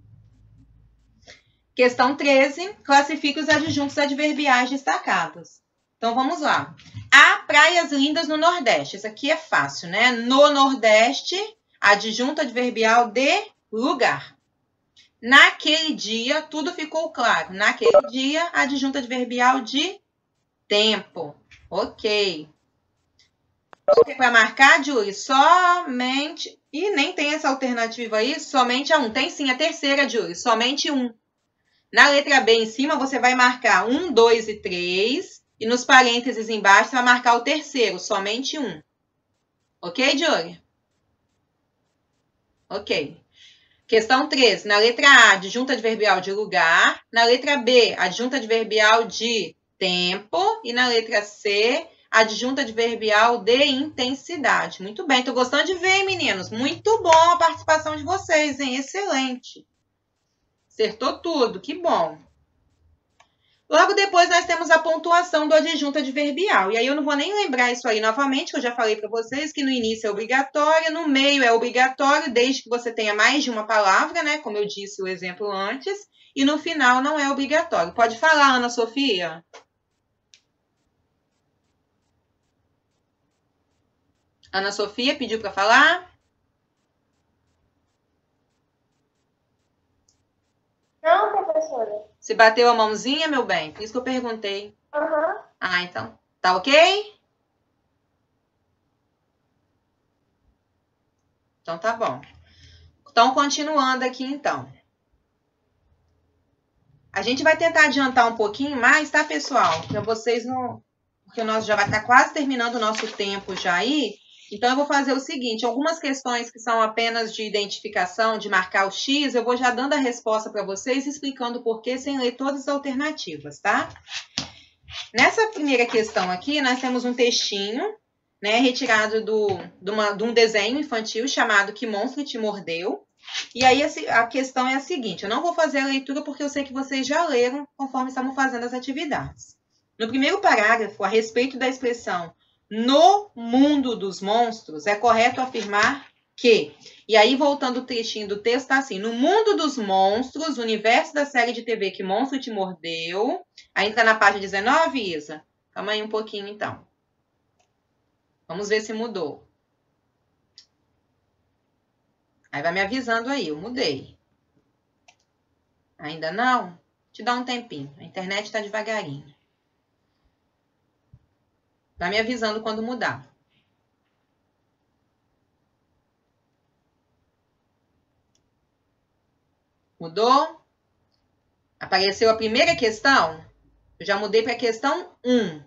Questão 13, classifica os adjuntos adverbiais destacados. Então, vamos lá. Há praias lindas no Nordeste. Isso aqui é fácil, né? No Nordeste, adjunto adverbial de lugar. Naquele dia, tudo ficou claro. Naquele dia, adjunto adverbial de tempo. Ok. Para marcar, Julie, somente... E nem tem essa alternativa aí, somente a 1. Tem sim, a terceira, Julie, somente 1. Na letra B em cima, você vai marcar 1, 2 e 3. E nos parênteses embaixo, você vai marcar o terceiro, somente 1. Ok, Julie? Ok. Questão 13. Na letra A, adjunto adverbial de lugar. Na letra B, adjunto adverbial de tempo. E na letra C, adjunto adverbial de intensidade. Muito bem. Estou gostando de ver, hein, meninos? Muito bom a participação de vocês, hein? Excelente. Acertou tudo. Que bom. Logo depois, nós temos a pontuação do adjunto adverbial. E aí, eu não vou nem lembrar isso aí novamente, que eu já falei para vocês que no início é obrigatório, no meio é obrigatório, desde que você tenha mais de uma palavra, né? Como eu disse o exemplo antes. E no final não é obrigatório. Pode falar, Ana Sofia? Ana Sofia pediu para falar? Não, professora. Você bateu a mãozinha, meu bem? Por isso que eu perguntei. Aham. Ah, então. Tá ok? Então, tá bom. Então, continuando aqui, então. A gente vai tentar adiantar um pouquinho mais, tá, pessoal? Para vocês não... Porque nós já vai estar quase terminando o nosso tempo já aí. Então, eu vou fazer o seguinte, algumas questões que são apenas de identificação, de marcar o X, eu vou já dando a resposta para vocês, explicando o porquê, sem ler todas as alternativas, tá? Nessa primeira questão aqui, nós temos um textinho, né, retirado de um desenho infantil chamado Que Monstro Te Mordeu? E aí a questão é a seguinte, eu não vou fazer a leitura porque eu sei que vocês já leram conforme estavam fazendo as atividades. No primeiro parágrafo, a respeito da expressão no mundo dos monstros, é correto afirmar que... E aí, voltando o trechinho do texto, tá assim, no mundo dos monstros, o universo da série de TV Que Monstro Te Mordeu... Aí entra na página 19, Isa? Calma aí um pouquinho, então. Vamos ver se mudou. Aí vai me avisando aí, eu mudei. Ainda não? Te dá um tempinho. A internet tá devagarinho. Vai me avisando quando mudar. Mudou? Apareceu a primeira questão? Eu já mudei para a questão 1.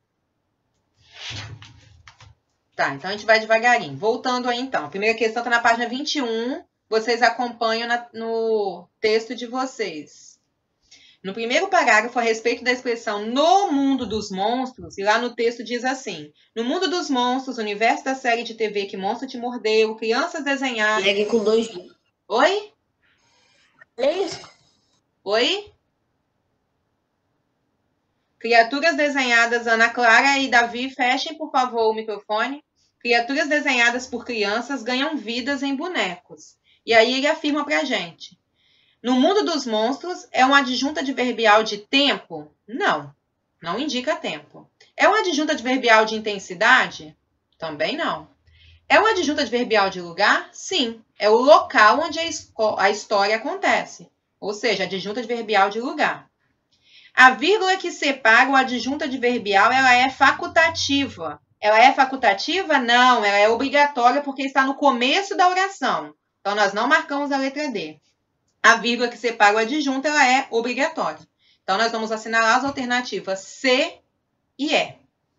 Tá, então a gente vai devagarinho. Voltando aí, então. A primeira questão está na página 21. Vocês acompanham no texto de vocês. No primeiro parágrafo, a respeito da expressão no mundo dos monstros, e lá no texto diz assim, no mundo dos monstros, o universo da série de TV Que Monstro Te Mordeu, crianças desenhadas... Pegue com 2. Oi? É isso? Oi? Criaturas desenhadas, Ana Clara e Davi, fechem, por favor, o microfone. Criaturas desenhadas por crianças ganham vidas em bonecos. E aí ele afirma pra gente. No mundo dos monstros, é um adjunto adverbial de tempo? Não, não indica tempo. É um adjunto adverbial de intensidade? Também não. É um adjunto adverbial de lugar? Sim, é o local onde a história acontece. Ou seja, adjunto adverbial de lugar. A vírgula que separa o adjunto adverbial, ela é facultativa. Ela é facultativa? Não, ela é obrigatória porque está no começo da oração. Então, nós não marcamos a letra D. A vírgula que separa o adjunto, ela é obrigatória. Então, nós vamos assinalar as alternativas C e E.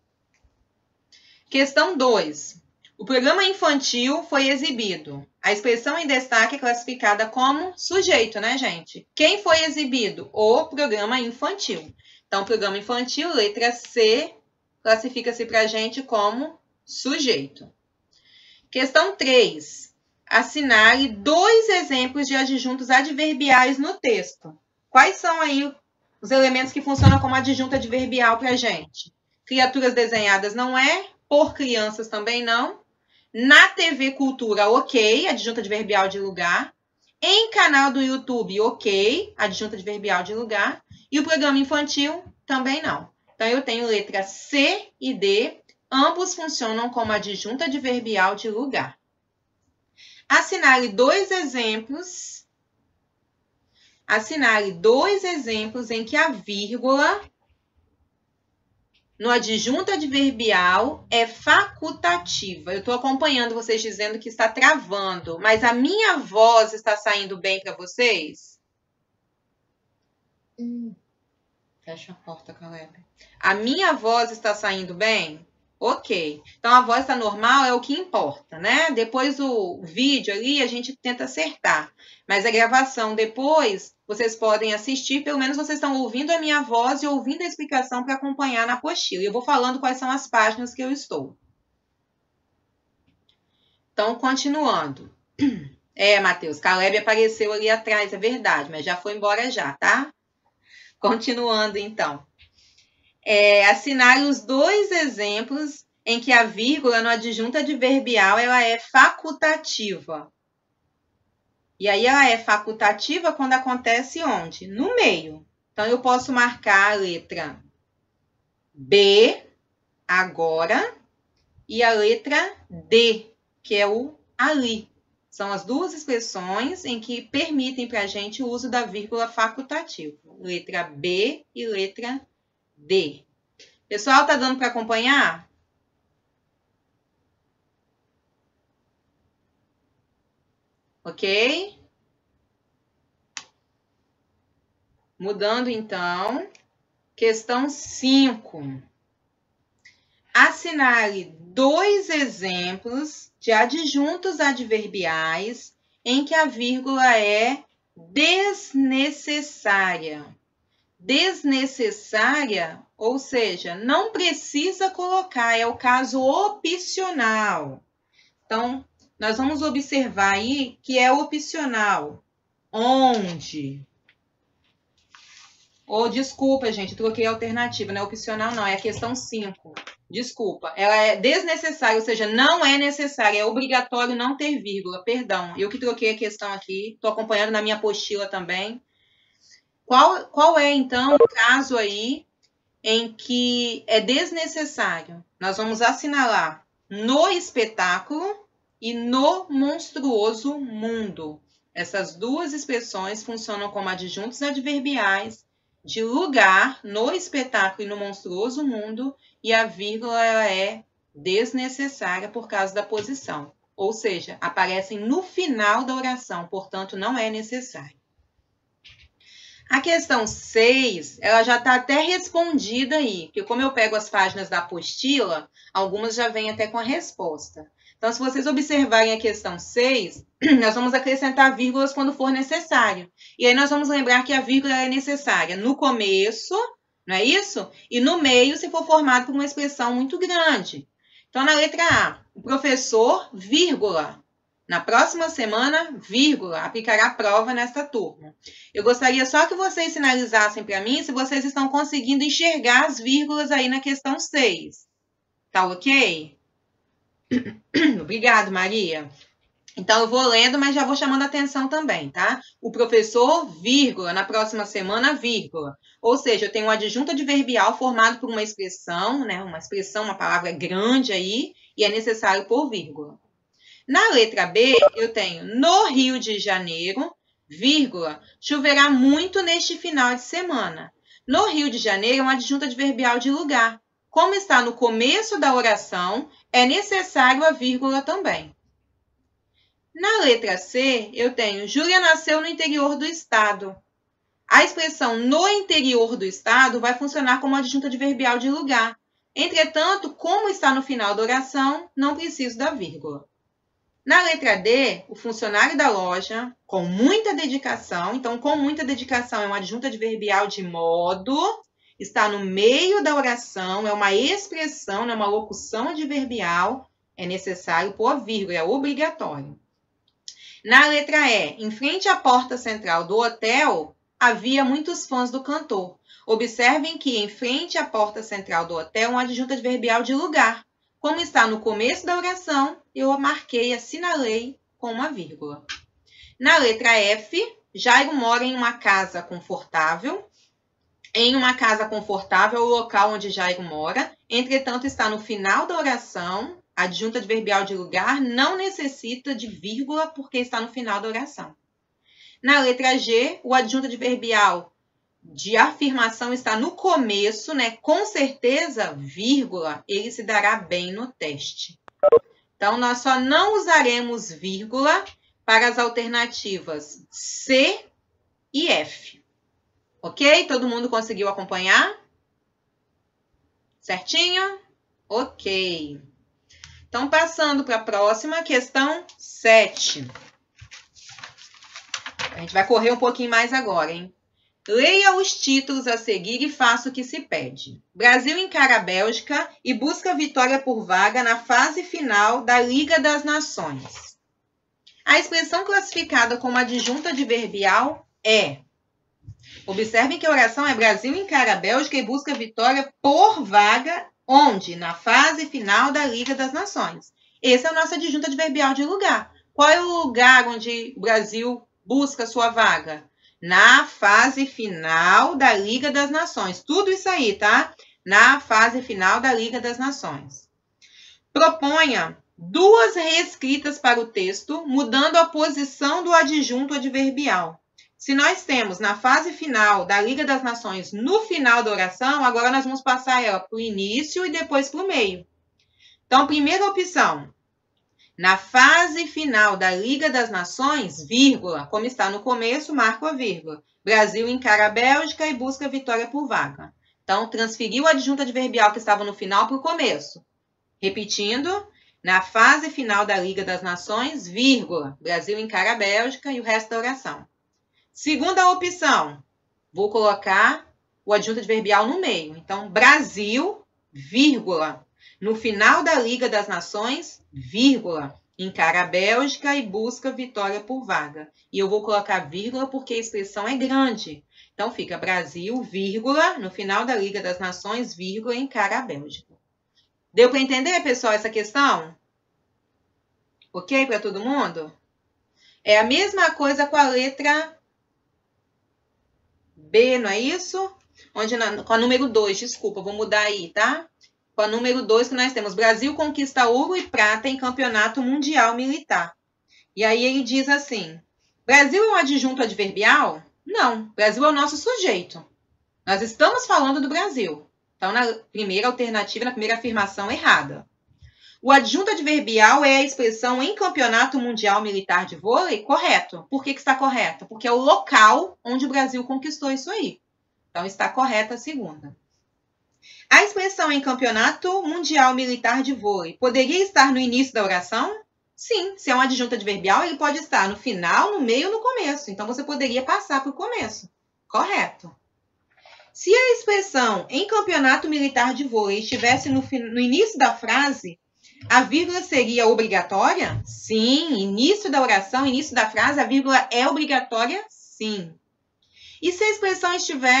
Questão 2. O programa infantil foi exibido. A expressão em destaque é classificada como sujeito, né, gente? Quem foi exibido? O programa infantil. Então, programa infantil, letra C, classifica-se para a gente como sujeito. Questão 3. Assinale 2 exemplos de adjuntos adverbiais no texto. Quais são aí os elementos que funcionam como adjunto adverbial para a gente? Criaturas desenhadas não é, por crianças também não. Na TV Cultura, ok, adjunto adverbial de lugar. Em canal do YouTube, ok, adjunto adverbial de lugar. E o programa infantil, também não. Então, eu tenho letra C e D, ambos funcionam como adjunto adverbial de lugar. Assinale 2 exemplos. Assinale 2 exemplos em que a vírgula no adjunto adverbial é facultativa. Eu estou acompanhando vocês dizendo que está travando, mas a minha voz está saindo bem para vocês? Fecha a porta, Caleb. A minha voz está saindo bem? Ok. Então, a voz está normal, é o que importa, né? Depois o vídeo ali, a gente tenta acertar. Mas a gravação depois, vocês podem assistir, pelo menos vocês estão ouvindo a minha voz e ouvindo a explicação para acompanhar na apostila. E eu vou falando quais são as páginas que eu estou. Então, continuando. Matheus, Caleb apareceu ali atrás, é verdade, mas já foi embora já, tá? Continuando, então. Assinale os 2 exemplos em que a vírgula no adjunto adverbial ela é facultativa. E aí, ela é facultativa quando acontece onde? No meio. Então, eu posso marcar a letra B agora e a letra D, que é o ali. São as 2 expressões em que permitem para a gente o uso da vírgula facultativa. Letra B e letra D. Pessoal, tá dando para acompanhar? Ok? Mudando, então. Questão 5. assinale 2 exemplos de adjuntos adverbiais em que a vírgula é desnecessária. Desnecessária, ou seja, não precisa colocar, é o caso opcional. Então, nós vamos observar aí que é opcional. Onde? Desculpa, gente, troquei a alternativa, não é opcional não, é a questão 5. Desculpa, ela é desnecessária, ou seja, não é necessária, é obrigatório não ter vírgula, perdão. Eu que troquei a questão aqui, estou acompanhando na minha apostila também. Qual é, então, o caso aí em que é desnecessário? Nós vamos assinalar no espetáculo e no monstruoso mundo. Essas duas expressões funcionam como adjuntos adverbiais de lugar no espetáculo e no monstruoso mundo, e a vírgula ela é desnecessária por causa da posição. Ou seja, aparecem no final da oração, portanto, não é necessário. A questão 6, ela já está até respondida aí, porque como eu pego as páginas da apostila, algumas já vêm até com a resposta. Então, se vocês observarem a questão 6, nós vamos acrescentar vírgulas quando for necessário. E aí nós vamos lembrar que a vírgula é necessária no começo, não é isso? E no meio, se for formado por uma expressão muito grande. Então, na letra A, o professor, vírgula, na próxima semana, vírgula, aplicará a prova nesta turma. Eu gostaria só que vocês sinalizassem para mim se vocês estão conseguindo enxergar as vírgulas aí na questão 6. Tá ok? Obrigado, Maria. Então, eu vou lendo, mas já vou chamando a atenção também, tá? O professor, vírgula, na próxima semana, vírgula. Ou seja, eu tenho um adjunto adverbial formado por uma expressão, né? Uma palavra grande aí, e é necessário pôr vírgula. Na letra B, eu tenho no Rio de Janeiro, vírgula, choverá muito neste final de semana. No Rio de Janeiro é um adjunto adverbial de lugar. Como está no começo da oração, é necessário a vírgula também. Na letra C, eu tenho Júlia nasceu no interior do estado. A expressão no interior do estado vai funcionar como adjunto adverbial de lugar. Entretanto, como está no final da oração, não preciso da vírgula. Na letra D, o funcionário da loja, com muita dedicação. Então, com muita dedicação é um adjunto adverbial de modo. Está no meio da oração, é uma expressão, é uma locução adverbial. É necessário pôr vírgula, é obrigatório. Na letra E, em frente à porta central do hotel, havia muitos fãs do cantor. Observem que em frente à porta central do hotel é um adjunto adverbial de lugar. Como está no começo da oração, eu marquei, assinalei com uma vírgula. Na letra F, Jairo mora em uma casa confortável. Em uma casa confortável é o local onde Jairo mora. Entretanto, está no final da oração. Adjunto adverbial de lugar não necessita de vírgula porque está no final da oração. Na letra G, o adjunto adverbial de afirmação está no começo, né? Com certeza, vírgula, ele se dará bem no teste. Então, nós só não usaremos vírgula para as alternativas C e F. Ok? Todo mundo conseguiu acompanhar? Certinho? Ok. Então, passando para a próxima, questão 7. A gente vai correr um pouquinho mais agora, hein? Leia os títulos a seguir e faça o que se pede. Brasil encara a Bélgica e busca vitória por vaga na fase final da Liga das Nações. A expressão classificada como adjunto adverbial é... Observem que a oração é Brasil encara a Bélgica e busca vitória por vaga, onde? Na fase final da Liga das Nações. Esse é o nosso adjunto adverbial de lugar. Qual é o lugar onde o Brasil busca sua vaga? Na fase final da Liga das Nações. Tudo isso aí, tá? Na fase final da Liga das Nações. Proponha duas reescritas para o texto, mudando a posição do adjunto adverbial. Se nós temos na fase final da Liga das Nações, no final da oração, agora nós vamos passar ela para o início e depois para o meio. Então, primeira opção. Na fase final da Liga das Nações, vírgula, como está no começo, marco a vírgula. Brasil encara a Bélgica e busca vitória por vaga. Então, transferi o adjunto adverbial que estava no final para o começo. Repetindo, na fase final da Liga das Nações, vírgula, Brasil encara a Bélgica e o resto da oração. Segunda opção, vou colocar o adjunto adverbial no meio. Então, Brasil, vírgula, no final da Liga das Nações, vírgula, encara a Bélgica e busca vitória por vaga. E eu vou colocar vírgula porque a expressão é grande. Então, fica Brasil, vírgula, no final da Liga das Nações, vírgula, encara a Bélgica. Deu para entender, pessoal, essa questão? Ok para todo mundo? É a mesma coisa com a letra B, não é isso? Com a número 2, desculpa, vou mudar aí, tá? Com a número 2 que nós temos, Brasil conquista ouro e prata em campeonato mundial militar. E aí ele diz assim, Brasil é um adjunto adverbial? Não, Brasil é o nosso sujeito. Nós estamos falando do Brasil. Então, na primeira alternativa, na primeira afirmação, errada. O adjunto adverbial é a expressão em campeonato mundial militar de vôlei? Correto. Por que está correto? Porque é o local onde o Brasil conquistou isso aí. Então, está correta a segunda. A expressão em campeonato mundial militar de vôlei poderia estar no início da oração? Sim, se é um adjunto adverbial, ele pode estar no final, no meio ou no começo. Então, você poderia passar para o começo. Correto. Se a expressão em campeonato militar de vôlei estivesse no início da frase, a vírgula seria obrigatória? Sim. Início da oração, início da frase, a vírgula é obrigatória? Sim. E se a expressão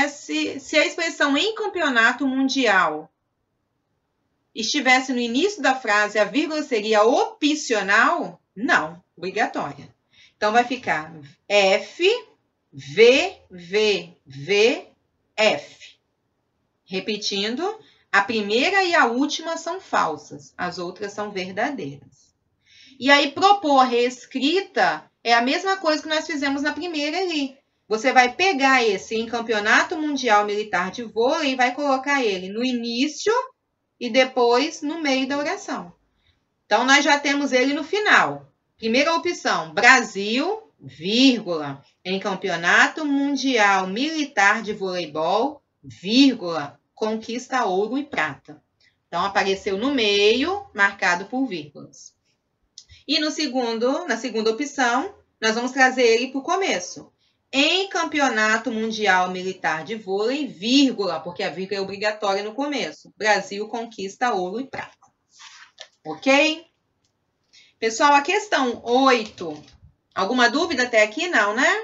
em campeonato mundial estivesse no início da frase, a vírgula seria opcional? Não, obrigatória. Então, vai ficar F, V, V, V, F. Repetindo, a primeira e a última são falsas, as outras são verdadeiras. E aí, propor reescrita é a mesma coisa que nós fizemos na primeira ali. Você vai pegar esse em campeonato mundial militar de vôlei e vai colocar ele no início e depois no meio da oração. Então, nós já temos ele no final. Primeira opção, Brasil, vírgula, em campeonato mundial militar de voleibol, vírgula, conquista ouro e prata. Então, apareceu no meio, marcado por vírgulas. E na segunda opção, nós vamos trazer ele para o começo. Em campeonato mundial militar de vôlei, vírgula, porque a vírgula é obrigatória no começo. Brasil conquista ouro e prata. Ok? Pessoal, a questão 8. Alguma dúvida até aqui? Não, né?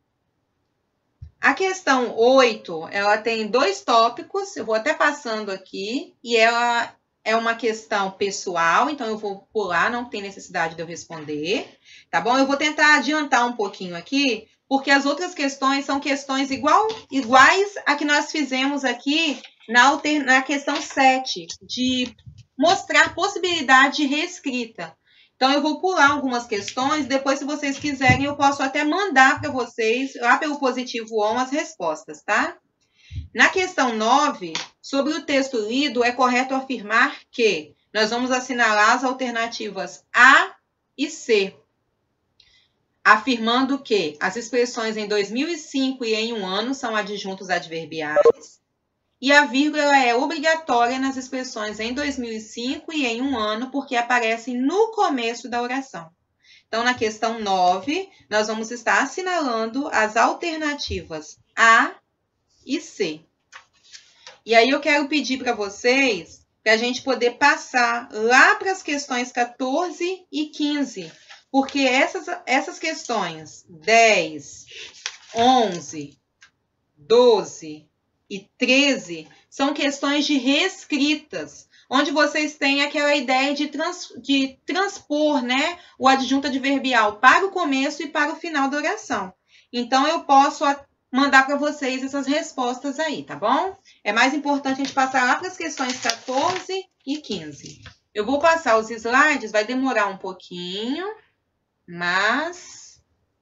A questão 8, ela tem 2 tópicos, eu vou até passando aqui, e ela é uma questão pessoal, então eu vou pular, não tem necessidade de eu responder, tá bom? Eu vou tentar adiantar um pouquinho aqui, porque as outras questões são questões iguais a que nós fizemos aqui na questão 7, de mostrar possibilidade de reescrita. Então, eu vou pular algumas questões, depois, se vocês quiserem, eu posso até mandar para vocês, lá pelo Positivo On, as respostas, tá? Na questão 9, sobre o texto lido, é correto afirmar que nós vamos assinalar as alternativas A e C, afirmando que as expressões em 2005 e em um ano são adjuntos adverbiais, e a vírgula é obrigatória nas expressões em 2005 e em um ano, porque aparecem no começo da oração. Então, na questão 9, nós vamos estar assinalando as alternativas A e C. E aí, eu quero pedir para vocês, para a gente poder passar lá para as questões 14 e 15, porque essas questões 10, 11, 12... e 13 são questões de reescritas, onde vocês têm aquela ideia de transpor, né, o adjunto adverbial para o começo e para o final da oração. Então, eu posso mandar para vocês essas respostas aí, tá bom? É mais importante a gente passar lá para as questões 14 e 15. Eu vou passar os slides, vai demorar um pouquinho, mas...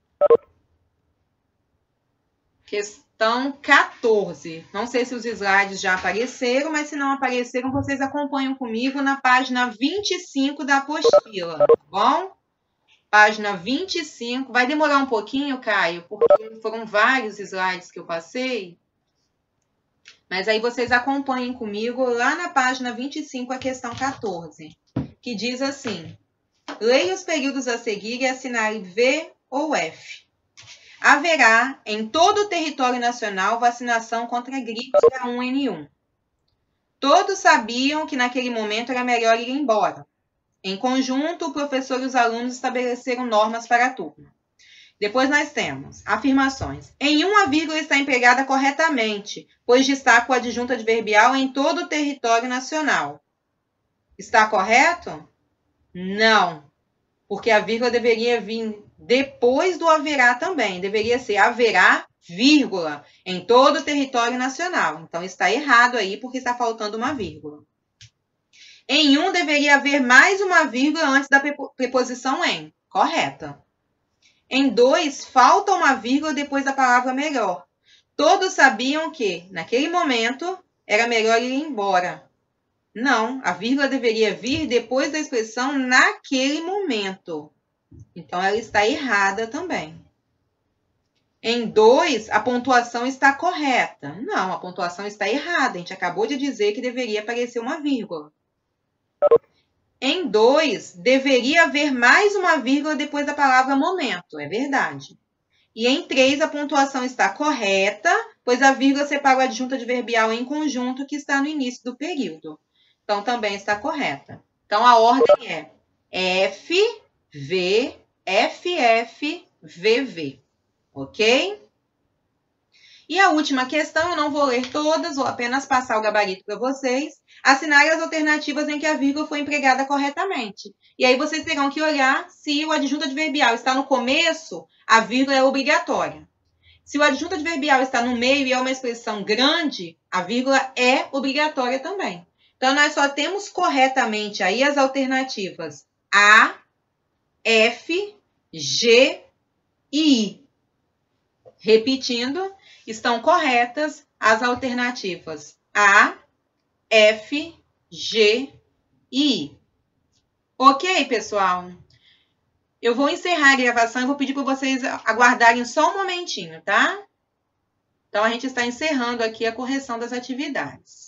Questão 14. Não sei se os slides já apareceram, mas se não apareceram, vocês acompanham comigo na página 25 da apostila, tá bom? Página 25. Vai demorar um pouquinho, Caio, porque foram vários slides que eu passei. Mas aí vocês acompanhem comigo lá na página 25, a questão 14, que diz assim: leia os períodos a seguir e assinale V ou F. Haverá em todo o território nacional vacinação contra a gripe H1N1. Todos sabiam que naquele momento era melhor ir embora. Em conjunto, o professor e os alunos estabeleceram normas para a turma. Depois nós temos afirmações. Em um, a vírgula está empregada corretamente, pois destaca o adjunto adverbial em todo o território nacional. Está correto? Não, porque a vírgula deveria vir depois do haverá também. Deveria ser haverá, vírgula, em todo o território nacional. Então, está errado aí, porque está faltando uma vírgula. Em um, deveria haver mais uma vírgula antes da preposição em. Correta. Em 2, falta uma vírgula depois da palavra melhor. Todos sabiam que, naquele momento, era melhor ir embora. Não, a vírgula deveria vir depois da expressão naquele momento. Então, ela está errada também. Em 2, a pontuação está correta. Não, a pontuação está errada. A gente acabou de dizer que deveria aparecer uma vírgula. Em 2, deveria haver mais uma vírgula depois da palavra momento. É verdade. E em 3, a pontuação está correta, pois a vírgula separa o adjunto adverbial em conjunto que está no início do período. Então, também está correta. Então, a ordem é F, V, FF, VV. Ok? E a última questão, eu não vou ler todas, vou apenas passar o gabarito para vocês. Assinale as alternativas em que a vírgula foi empregada corretamente. E aí vocês terão que olhar se o adjunto adverbial está no começo, a vírgula é obrigatória. Se o adjunto adverbial está no meio e é uma expressão grande, a vírgula é obrigatória também. Então, nós só temos corretamente aí as alternativas A, F, G e I. Repetindo, estão corretas as alternativas A, F, G e I. Ok, pessoal? Eu vou encerrar a gravação e vou pedir para vocês aguardarem só um momentinho, tá? Então, a gente está encerrando aqui a correção das atividades.